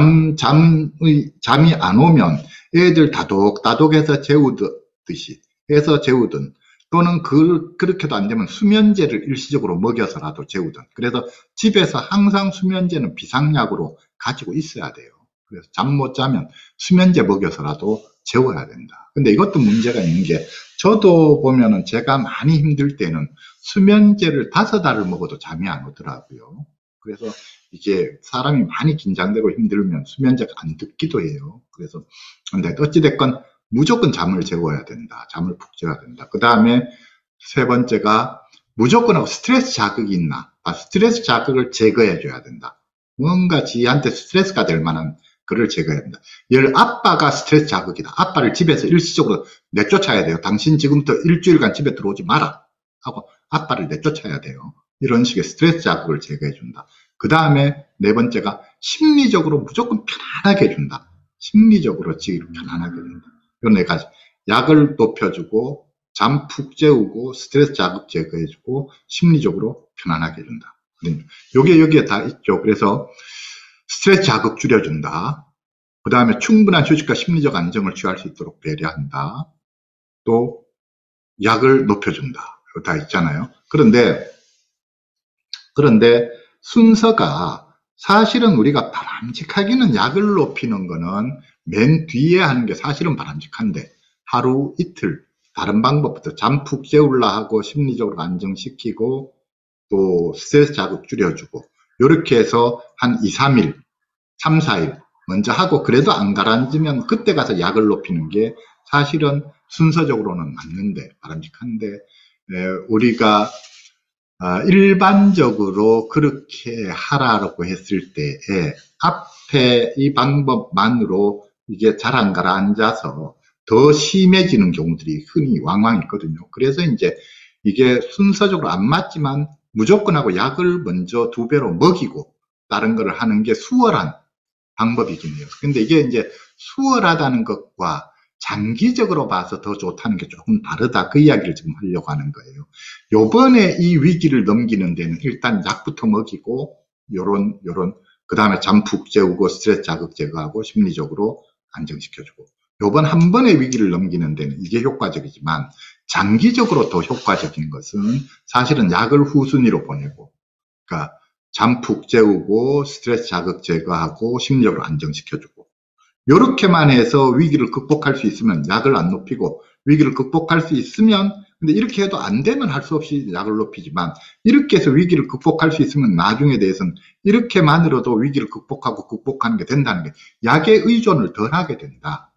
잠이 안 오면 애들 다독다독해서 재우듯이 해서 재우든, 또는 그렇게도 안 되면 수면제를 일시적으로 먹여서라도 재우든, 그래서 집에서 항상 수면제는 비상약으로 가지고 있어야 돼요. 그래서 잠 못 자면 수면제 먹여서라도 재워야 된다. 근데 이것도 문제가 있는 게, 저도 보면은 제가 많이 힘들 때는 수면제를 5알을 먹어도 잠이 안 오더라고요. 그래서 이게 사람이 많이 긴장되고 힘들면 수면제가 안 듣기도 해요. 그래서 근데 어찌됐건 무조건 잠을 재워야 된다. 잠을 푹 재워야 된다. 그 다음에 세 번째가 무조건 하고 스트레스 자극이 있나, 스트레스 자극을 제거해 줘야 된다. 뭔가 지한테 스트레스가 될 만한 그를 제거해야 된다. 아빠가 스트레스 자극이다. 아빠를 집에서 일시적으로 내쫓아야 돼요. 당신 지금부터 일주일간 집에 들어오지 마라 하고 아빠를 내쫓아야 돼요. 이런 식의 스트레스 자극을 제거해 준다. 그 다음에 네 번째가 심리적으로 무조건 편안하게 해준다. 심리적으로 지금 편안하게 해준다. 이 4가지. 약을 높여주고, 잠 푹 재우고, 스트레스 자극 제거해주고, 심리적으로 편안하게 해준다. 요게 여기에 다 있죠. 그래서 스트레스 자극 줄여준다. 그 다음에 충분한 휴식과 심리적 안정을 취할 수 있도록 배려한다. 또 약을 높여준다. 이거 다 있잖아요. 그런데 순서가 사실은 우리가 바람직하기는 약을 높이는 거는 맨 뒤에 하는 게 사실은 바람직한데 하루 이틀 다른 방법부터 잠 푹 재울라 하고 심리적으로 안정시키고 또 스트레스 자극 줄여주고 이렇게 해서 한 2, 3일, 3, 4일 먼저 하고 그래도 안 가라앉으면 그때 가서 약을 높이는 게 사실은 순서적으로는 맞는데 바람직한데 우리가 일반적으로 그렇게 하라고 했을 때에 앞에 이 방법만으로 이게 잘 안 가라앉아서 더 심해지는 경우들이 흔히 왕왕 있거든요. 그래서 이제 이게 순서적으로 안 맞지만 무조건 하고 약을 먼저 2배로 먹이고 다른 걸 하는 게 수월한 방법이긴 해요. 근데 이게 이제 수월하다는 것과 장기적으로 봐서 더 좋다는 게 조금 다르다. 그 이야기를 지금 하려고 하는 거예요. 요번에 이 위기를 넘기는 데는 일단 약부터 먹이고 요런 그 다음에 잠 푹 재우고 스트레스 자극 제거하고 심리적으로 안정시켜주고 요번 한 번의 위기를 넘기는 데는 이게 효과적이지만 장기적으로 더 효과적인 것은 사실은 약을 후순위로 보내고 그러니까 잠 푹 재우고 스트레스 자극 제거하고 심리적으로 안정시켜주고 이렇게만 해서 위기를 극복할 수 있으면 약을 안 높이고 위기를 극복할 수 있으면 근데 이렇게 해도 안 되면 할 수 없이 약을 높이지만 이렇게 해서 위기를 극복할 수 있으면 나중에 대해서는 이렇게만으로도 위기를 극복하고 극복하는 게 된다는 게 약에 의존을 덜 하게 된다.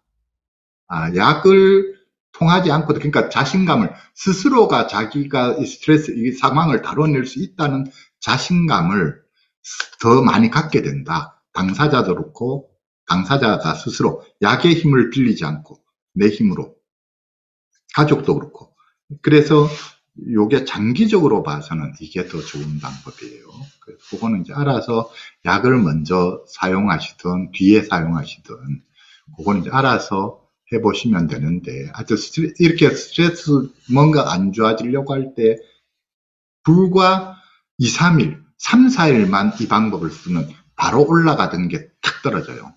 약을 통하지 않고도 그러니까 자신감을 스스로가 자기가 이 스트레스 이 상황을 다뤄낼 수 있다는 자신감을 더 많이 갖게 된다. 당사자도 그렇고 당사자가 스스로 약의 힘을 빌리지 않고 내 힘으로 가족도 그렇고 그래서 요게 장기적으로 봐서는 이게 더 좋은 방법이에요. 그거는 이제 알아서 약을 먼저 사용하시든 뒤에 사용하시든 그거는 이제 알아서 해보시면 되는데 하여튼 이렇게 스트레스 뭔가 안 좋아지려고 할 때 불과 2, 3일, 3, 4일만 이 방법을 쓰면 바로 올라가던 게 탁 떨어져요.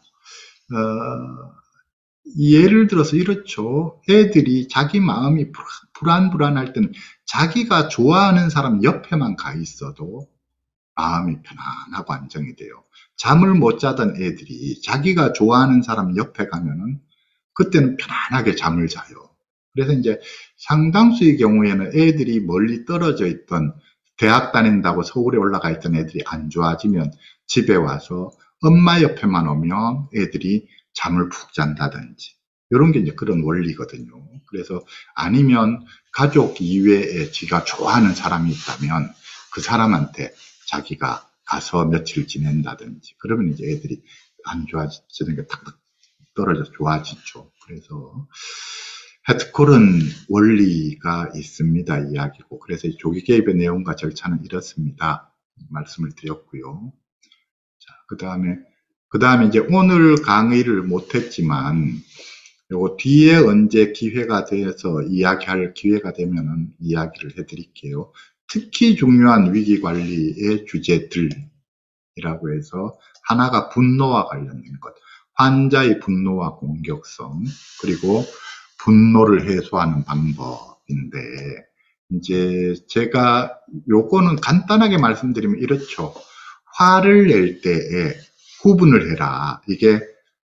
예를 들어서 이렇죠. 애들이 자기 마음이 불안할 때는 자기가 좋아하는 사람 옆에만 가 있어도 마음이 편안하고 안정이 돼요. 잠을 못 자던 애들이 자기가 좋아하는 사람 옆에 가면은 그때는 편안하게 잠을 자요. 그래서 이제 상당수의 경우에는 애들이 멀리 떨어져 있던 대학 다닌다고 서울에 올라가 있던 애들이 안 좋아지면 집에 와서 엄마 옆에만 오면 애들이 잠을 푹 잔다든지 이런 게 이제 그런 원리거든요. 그래서 아니면 가족 이외에 지가 좋아하는 사람이 있다면 그 사람한테 자기가 가서 며칠 지낸다든지 그러면 이제 애들이 안 좋아지는 게 탁탁 떨어져 좋아지죠. 그래서 하여튼 그런 원리가 있습니다. 이야기고. 그래서 조기 개입의 내용과 절차는 이렇습니다. 말씀을 드렸고요. 자, 그 다음에 이제 오늘 강의를 못했지만 요거 뒤에 언제 기회가 돼서 이야기할 기회가 되면은 이야기를 해드릴게요. 특히 중요한 위기관리의 주제들이라고 해서 하나가 분노와 관련된 것. 환자의 분노와 공격성, 그리고 분노를 해소하는 방법인데, 이제 제가 요거는 간단하게 말씀드리면 이렇죠. 화를 낼 때에 구분을 해라. 이게,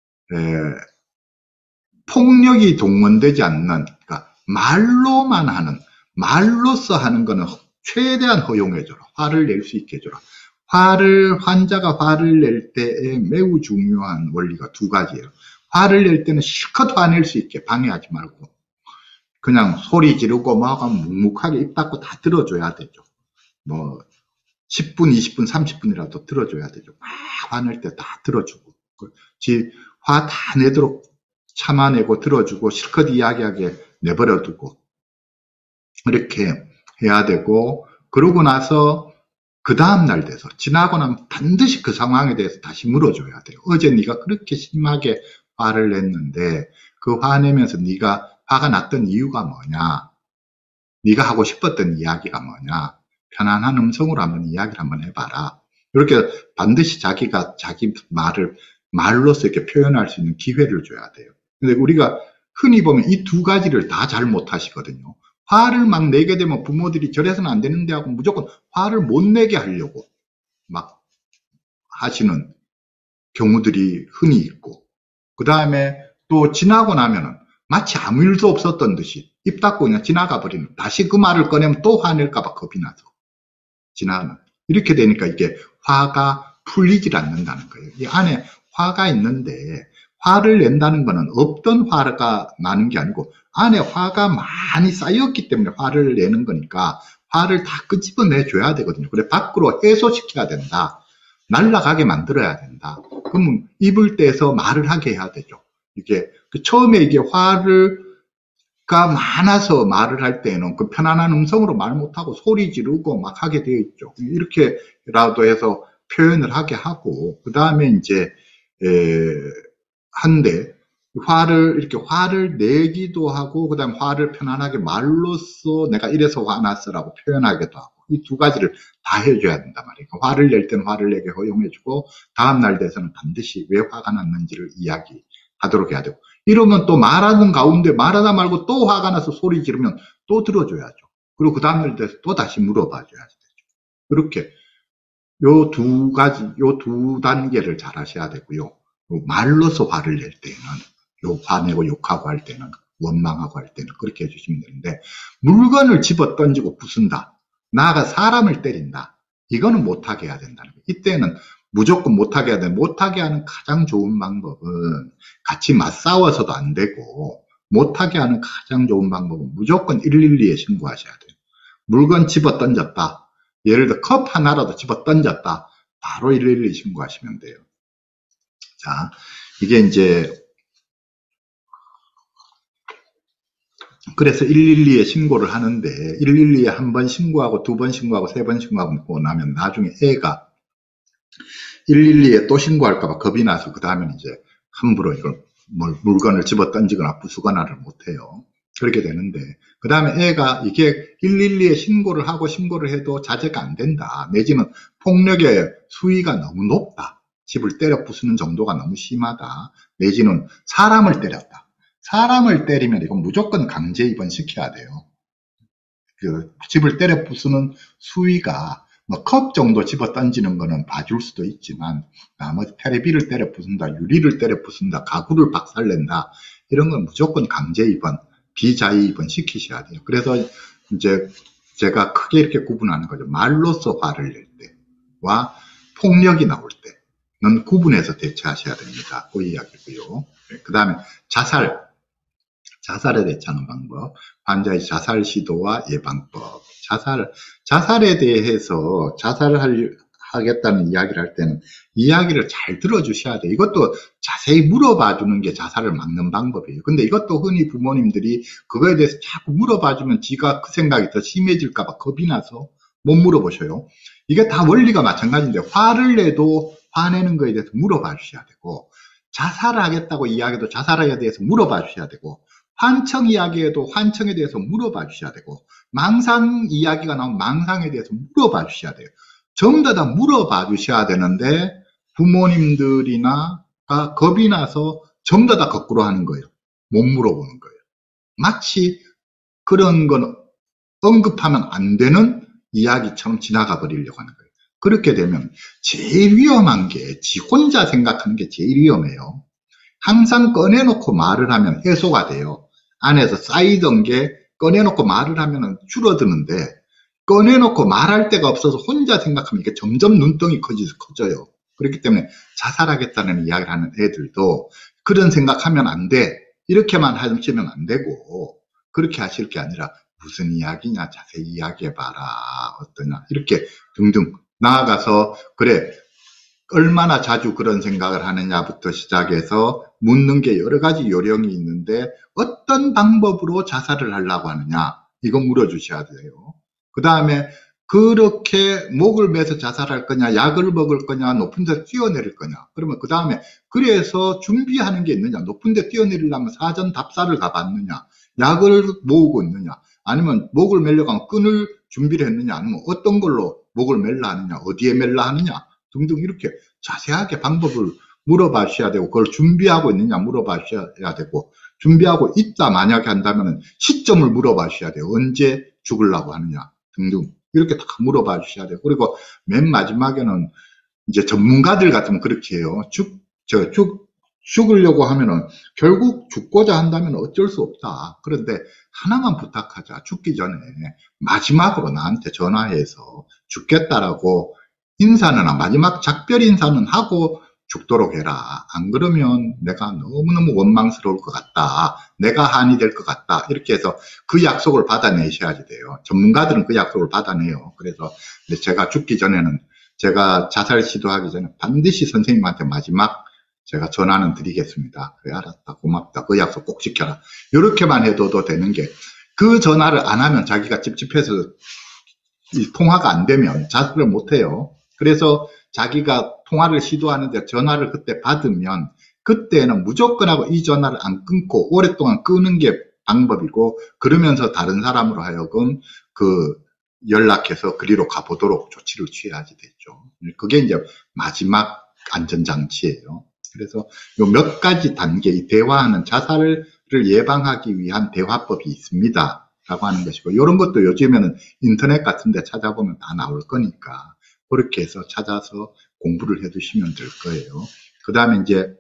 폭력이 동원되지 않는, 그러니까 말로만 하는, 말로써 하는 거는 최대한 허용해줘라. 화를 낼 수 있게 해줘라. 환자가 화를 낼 때에 매우 중요한 원리가 2가지예요. 화를 낼 때는 실컷 화낼 수 있게 방해하지 말고 그냥 소리 지르고 뭐 묵묵하게 입 닫고 다 들어줘야 되죠. 뭐 10분, 20분, 30분이라도 들어줘야 되죠. 막 화낼 때 다 들어주고 화 다 내도록 참아내고 들어주고 실컷 이야기하게 내버려두고 이렇게 해야 되고 그러고 나서 그 다음날 돼서 지나고 나면 반드시 그 상황에 대해서 다시 물어줘야 돼요. 어제 네가 그렇게 심하게 화를 냈는데 그 화내면서 네가 화가 났던 이유가 뭐냐? 네가 하고 싶었던 이야기가 뭐냐? 편안한 음성으로 한번 이야기를 한번 해봐라. 이렇게 반드시 자기가 자기 말을 말로서 이렇게 표현할 수 있는 기회를 줘야 돼요. 근데 우리가 흔히 보면 이 2가지를 다 잘 못하시거든요. 화를 막 내게 되면 부모들이 저래서는 안 되는데 하고 무조건 화를 못 내게 하려고 막 하시는 경우들이 흔히 있고, 그 다음에 또 지나고 나면은 마치 아무 일도 없었던 듯이 입 닫고 그냥 지나가 버리는, 다시 그 말을 꺼내면 또 화낼까봐 겁이 나서 지나가는, 이렇게 되니까 이게 화가 풀리질 않는다는 거예요. 이 안에 화가 있는데 화를 낸다는 거는 없던 화가 나는 게 아니고 안에 화가 많이 쌓였기 때문에 화를 내는 거니까 화를 다 끄집어내줘야 되거든요. 그래 밖으로 해소시켜야 된다. 날아가게 만들어야 된다. 그러면 입을 떼서 말을 하게 해야 되죠. 이게 처음에 이게 화가 많아서 말을 할 때는 그 편안한 음성으로 말 못하고 소리 지르고 막 하게 되어 있죠. 이렇게라도 해서 표현을 하게 하고, 그 다음에 이제 한데 이렇게 화를 내기도 하고, 그 다음에 화를 편안하게 말로써 내가 이래서 화났어라고 표현하기도 하고, 이 두 가지를 다 해줘야 된단 말이에요. 화를 낼 때는 화를 내게 허용해주고, 다음날 돼서는 반드시 왜 화가 났는지를 이야기하도록 해야 되고, 이러면 또 말하는 가운데 말하다 말고 또 화가 나서 소리 지르면 또 들어줘야죠. 그리고 그 다음날 돼서 또 다시 물어봐 줘야죠. 그렇게 요 두 단계를 잘 하셔야 되고요. 말로서 화를 낼 때는, 화내고 욕하고 할 때는, 원망하고 할 때는 그렇게 해주시면 되는데, 물건을 집어 던지고 부순다, 나아가 사람을 때린다, 이거는 못하게 해야 된다는 거예요. 이때는 무조건 못하게 해야 돼. 못하게 하는 가장 좋은 방법은 같이 맞싸워서도 안 되고, 못하게 하는 가장 좋은 방법은 무조건 112에 신고하셔야 돼요. 물건 집어 던졌다, 예를 들어 컵 하나라도 집어 던졌다, 바로 112 신고하시면 돼요. 자, 이게 이제 그래서 112에 신고를 하는데, 112에 한 번 신고하고 두 번 신고하고 세 번 신고하고 나면 나중에 애가 112에 또 신고할까봐 겁이 나서 그 다음에는 이제 함부로 이걸 물건을 집어 던지거나 부수거나를 못해요. 그렇게 되는데, 그 다음에 애가 이게 112에 신고를 하고 신고를 해도 자제가 안 된다, 내지는 폭력의 수위가 너무 높다, 집을 때려 부수는 정도가 너무 심하다, 내지는 사람을 때렸다. 사람을 때리면 이건 무조건 강제 입원시켜야 돼요. 그 집을 때려 부수는 수위가 뭐 컵 정도 집어 던지는 거는 봐줄 수도 있지만, 나머지 테레비를 때려 부순다, 유리를 때려 부순다, 가구를 박살낸다, 이런 건 무조건 강제 입원, 비자의 입원 시키셔야 돼요. 그래서 이제 제가 크게 이렇게 구분하는 거죠. 말로써 화를 낼 때와 폭력이 나올 때는 구분해서 대처하셔야 됩니다. 그 이야기고요. 그 다음에 자살에 대처하는 방법, 환자의 자살 시도와 예방법. 자살에 대해서 하겠다는 이야기를 할 때는 이야기를 잘 들어주셔야 돼요. 이것도 자세히 물어봐 주는 게 자살을 막는 방법이에요. 근데 이것도 흔히 부모님들이 그거에 대해서 자꾸 물어봐 주면 지가 그 생각이 더 심해질까봐 겁이 나서 못 물어보셔요. 이게 다 원리가 마찬가지인데, 화를 내도 화내는 거에 대해서 물어봐 주셔야 되고, 자살을 하겠다고 이야기도 자살에 대해서 물어봐 주셔야 되고, 환청 이야기에도 환청에 대해서 물어봐 주셔야 되고, 망상 이야기가 나오면 망상에 대해서 물어봐 주셔야 돼요. 전부 다 물어봐 주셔야 되는데, 부모님들이나 겁이 나서 전부 다 거꾸로 하는 거예요. 못 물어보는 거예요. 마치 그런 건 언급하면 안 되는 이야기처럼 지나가 버리려고 하는 거예요. 그렇게 되면 제일 위험한 게 지 혼자 생각하는 게 제일 위험해요. 항상 꺼내놓고 말을 하면 해소가 돼요. 안에서 쌓이던 게 꺼내놓고 말을 하면 줄어드는데, 꺼내놓고 말할 데가 없어서 혼자 생각하면 이게 점점 눈덩이 커져요. 그렇기 때문에 자살하겠다는 이야기를 하는 애들도 그런 생각하면 안 돼, 이렇게만 하시면 안 되고, 그렇게 하실 게 아니라 무슨 이야기냐, 자세히 이야기해봐라, 어떠냐, 이렇게 등등 나아가서, 그래 얼마나 자주 그런 생각을 하느냐부터 시작해서 묻는 게 여러 가지 요령이 있는데, 어떤 방법으로 자살을 하려고 하느냐, 이거 물어주셔야 돼요. 그 다음에 그렇게 목을 매서 자살할 거냐, 약을 먹을 거냐, 높은 데 뛰어내릴 거냐. 그러면 그 다음에 그래서 준비하는 게 있느냐, 높은 데 뛰어내리려면 사전 답사를 가봤느냐, 약을 모으고 있느냐, 아니면 목을 매려고 하면 끈을 준비를 했느냐, 아니면 어떤 걸로 목을 멜라 하느냐, 어디에 멜라 하느냐 등등, 이렇게 자세하게 방법을 물어봐셔야 되고, 그걸 준비하고 있느냐 물어봐셔야 되고, 준비하고 있다 만약에 한다면 시점을 물어봐셔야 돼요. 언제 죽으려고 하느냐 등등, 이렇게 다 물어봐 주셔야 돼요. 그리고 맨 마지막에는 이제 전문가들 같으면 그렇게 해요. 죽으려고 하면은 결국 죽고자 한다면 어쩔 수 없다. 그런데 하나만 부탁하자. 죽기 전에 마지막으로 나한테 전화해서 죽겠다라고 인사는, 마지막 작별 인사는 하고 죽도록 해라. 안 그러면 내가 너무너무 원망스러울 것 같다. 내가 한이 될 것 같다. 이렇게 해서 그 약속을 받아내셔야지 돼요. 전문가들은 그 약속을 받아내요. 그래서 제가 죽기 전에는, 제가 자살 시도하기 전에 반드시 선생님한테 마지막 제가 전화는 드리겠습니다. 그래, 알았다. 고맙다. 그 약속 꼭 지켜라. 이렇게만 해도 되는 게, 그 전화를 안 하면 자기가 찝찝해서 이 통화가 안 되면 자수를 못 해요. 그래서 자기가 통화를 시도하는데 전화를 그때 받으면 그때는 무조건 하고 이 전화를 안 끊고 오랫동안 끄는 게 방법이고, 그러면서 다른 사람으로 하여금 그 연락해서 그리로 가보도록 조치를 취해야지 되죠. 그게 이제 마지막 안전장치예요. 그래서 요 몇 가지 단계, 이 대화하는, 자살을 예방하기 위한 대화법이 있습니다. 라고 하는 것이고, 이런 것도 요즘에는 인터넷 같은 데 찾아보면 다 나올 거니까 그렇게 해서 찾아서 공부를 해 두시면 될 거예요. 그 다음에 이제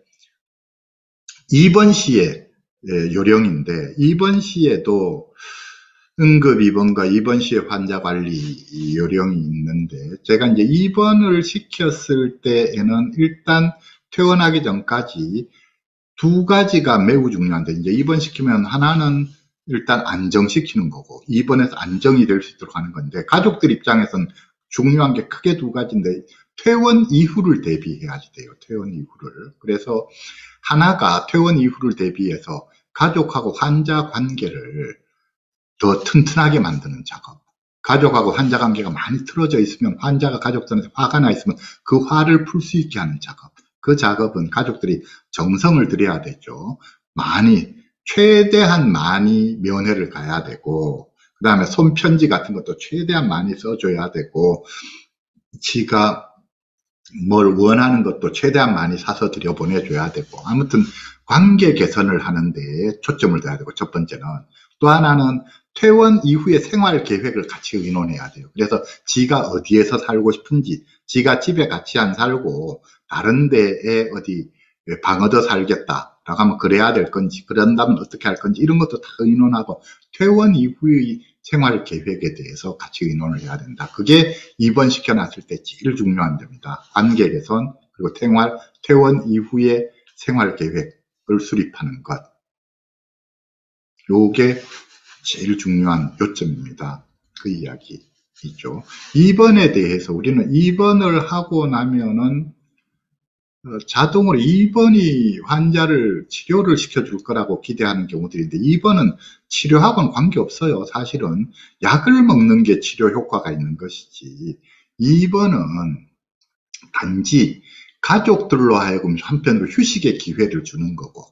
2번 시에 요령인데, 2번 시에도 응급 입원과 2번 시에 환자 관리 요령이 있는데, 제가 이제 입원을 시켰을 때에는 일단 퇴원하기 전까지 두 가지가 매우 중요한데, 이제 입원시키면 하나는 일단 안정시키는 거고, 입원해서 안정이 될 수 있도록 하는 건데, 가족들 입장에서는 중요한 게 크게 두 가지인데, 퇴원 이후를 대비해야지 돼요. 퇴원 이후를. 그래서 하나가 퇴원 이후를 대비해서 가족하고 환자 관계를 더 튼튼하게 만드는 작업. 가족하고 환자 관계가 많이 틀어져 있으면, 환자가 가족들한테 화가 나 있으면 그 화를 풀 수 있게 하는 작업. 그 작업은 가족들이 정성을 들여야 되죠. 최대한 많이 면회를 가야 되고, 그 다음에 손편지 같은 것도 최대한 많이 써줘야 되고, 지가 뭘 원하는 것도 최대한 많이 사서 들여보내줘야 되고, 아무튼 관계 개선을 하는데 초점을 둬야 되고, 첫 번째는. 또 하나는 퇴원 이후의 생활 계획을 같이 의논해야 돼요. 그래서 지가 어디에서 살고 싶은지, 지가 집에 같이 안 살고 다른 데에 어디 방 얻어 살겠다라고 하면 그래야 될 건지, 그런다면 어떻게 할 건지, 이런 것도 다 의논하고 퇴원 이후의 생활 계획에 대해서 같이 의논을 해야 된다. 그게 입원시켜놨을 때 제일 중요한 점이다. 관계 개선, 그리고 퇴원 이후의 생활 계획을 수립하는 것. 요게 제일 중요한 요점입니다. 그 이야기이죠. 입원에 대해서 우리는 입원을 하고 나면은 자동으로 입원이 환자를 치료를 시켜줄 거라고 기대하는 경우들인데, 입원은 치료하고는 관계없어요. 사실은 약을 먹는 게 치료 효과가 있는 것이지, 입원은 단지 가족들로 하여금 한편으로 휴식의 기회를 주는 거고,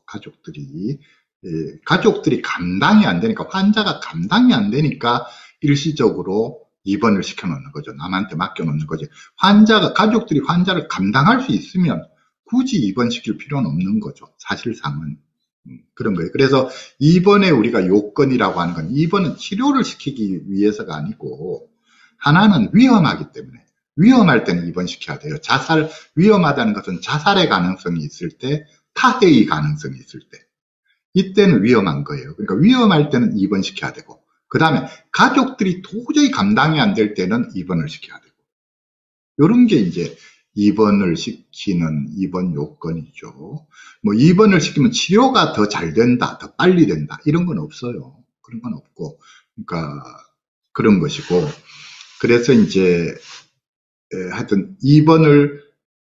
가족들이 감당이 안 되니까, 환자가 감당이 안 되니까 일시적으로 입원을 시켜놓는 거죠. 남한테 맡겨놓는 거죠. 가족들이 환자를 감당할 수 있으면 굳이 입원시킬 필요는 없는 거죠. 사실상은. 그런 거예요. 그래서 입원의 우리가 요건이라고 하는 건, 입원은 치료를 시키기 위해서가 아니고, 하나는 위험하기 때문에, 위험할 때는 입원시켜야 돼요. 위험하다는 것은 자살의 가능성이 있을 때, 타해의 가능성이 있을 때, 이때는 위험한 거예요. 그러니까 위험할 때는 입원시켜야 되고, 그 다음에 가족들이 도저히 감당이 안 될 때는 입원을 시켜야 되고, 이런 게 이제 입원을 시키는 입원 요건이죠. 뭐 입원을 시키면 치료가 더 잘 된다, 더 빨리 된다, 이런 건 없어요. 그런 건 없고, 그러니까 그런 것이고, 그래서 이제 하여튼 입원을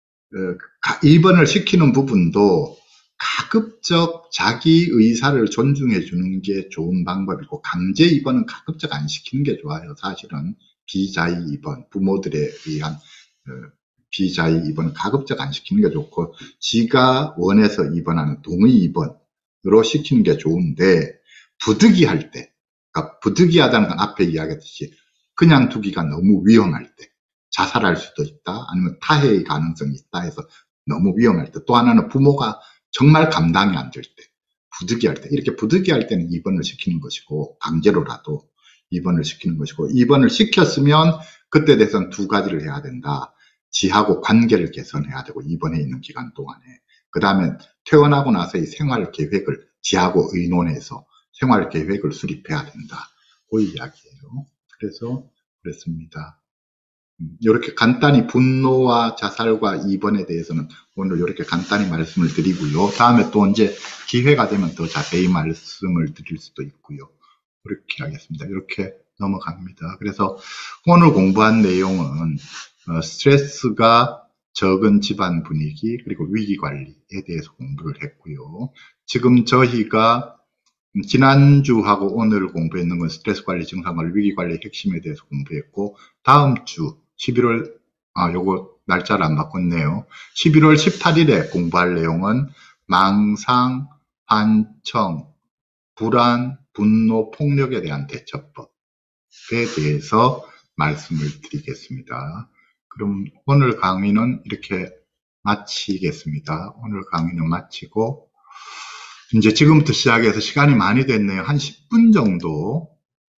시키는 부분도 가급적 자기 의사를 존중해 주는 게 좋은 방법이고, 강제 입원은 가급적 안 시키는 게 좋아요. 사실은 비자의 입원, 부모들에 의한 비자의 입원은 가급적 안 시키는 게 좋고, 지가 원해서 입원하는 동의 입원으로 시키는 게 좋은데, 부득이할 때, 그러니까 부득이하다는 건 앞에 이야기했듯이 그냥 두기가 너무 위험할 때, 자살할 수도 있다, 아니면 타해의 가능성이 있다 해서 너무 위험할 때, 또 하나는 부모가 정말 감당이 안 될 때, 부득이할 때, 이렇게 부득이할 때는 입원을 시키는 것이고, 강제로라도. 입원을 시키는 것이고, 입원을 시켰으면 그때 대해서는 두 가지를 해야 된다. 지하고 관계를 개선해야 되고, 입원해 있는 기간 동안에. 그 다음에 퇴원하고 나서의 생활 계획을 지하고 의논해서 생활 계획을 수립해야 된다. 그 이야기예요. 그래서 그랬습니다. 이렇게 간단히 분노와 자살과 입원에 대해서는 오늘 이렇게 간단히 말씀을 드리고요. 다음에 또 언제 기회가 되면 더 자세히 말씀을 드릴 수도 있고요. 이렇게 하겠습니다. 이렇게 넘어갑니다. 그래서 오늘 공부한 내용은 스트레스가 적은 집안 분위기 그리고 위기관리에 대해서 공부를 했고요. 지금 저희가 지난주하고 오늘 공부했는 건 스트레스 관리, 증상 관리, 위기 관리 핵심에 대해서 공부했고, 다음 주 11월, 요거 날짜를 안 바꿨네요. 11월 18일에 공부할 내용은 망상, 반청, 불안, 분노, 폭력에 대한 대처법에 대해서 말씀을 드리겠습니다. 그럼 오늘 강의는 이렇게 마치겠습니다. 오늘 강의는 마치고, 이제 지금부터 시작해서 시간이 많이 됐네요. 한 10분 정도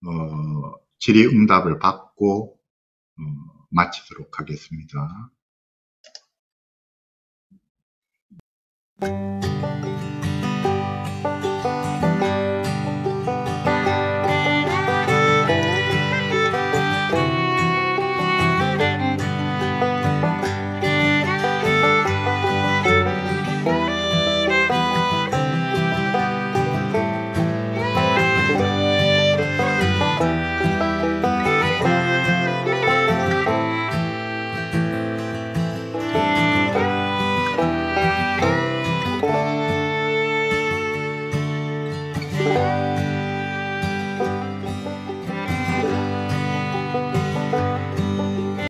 질의응답을 받고 마치도록 하겠습니다.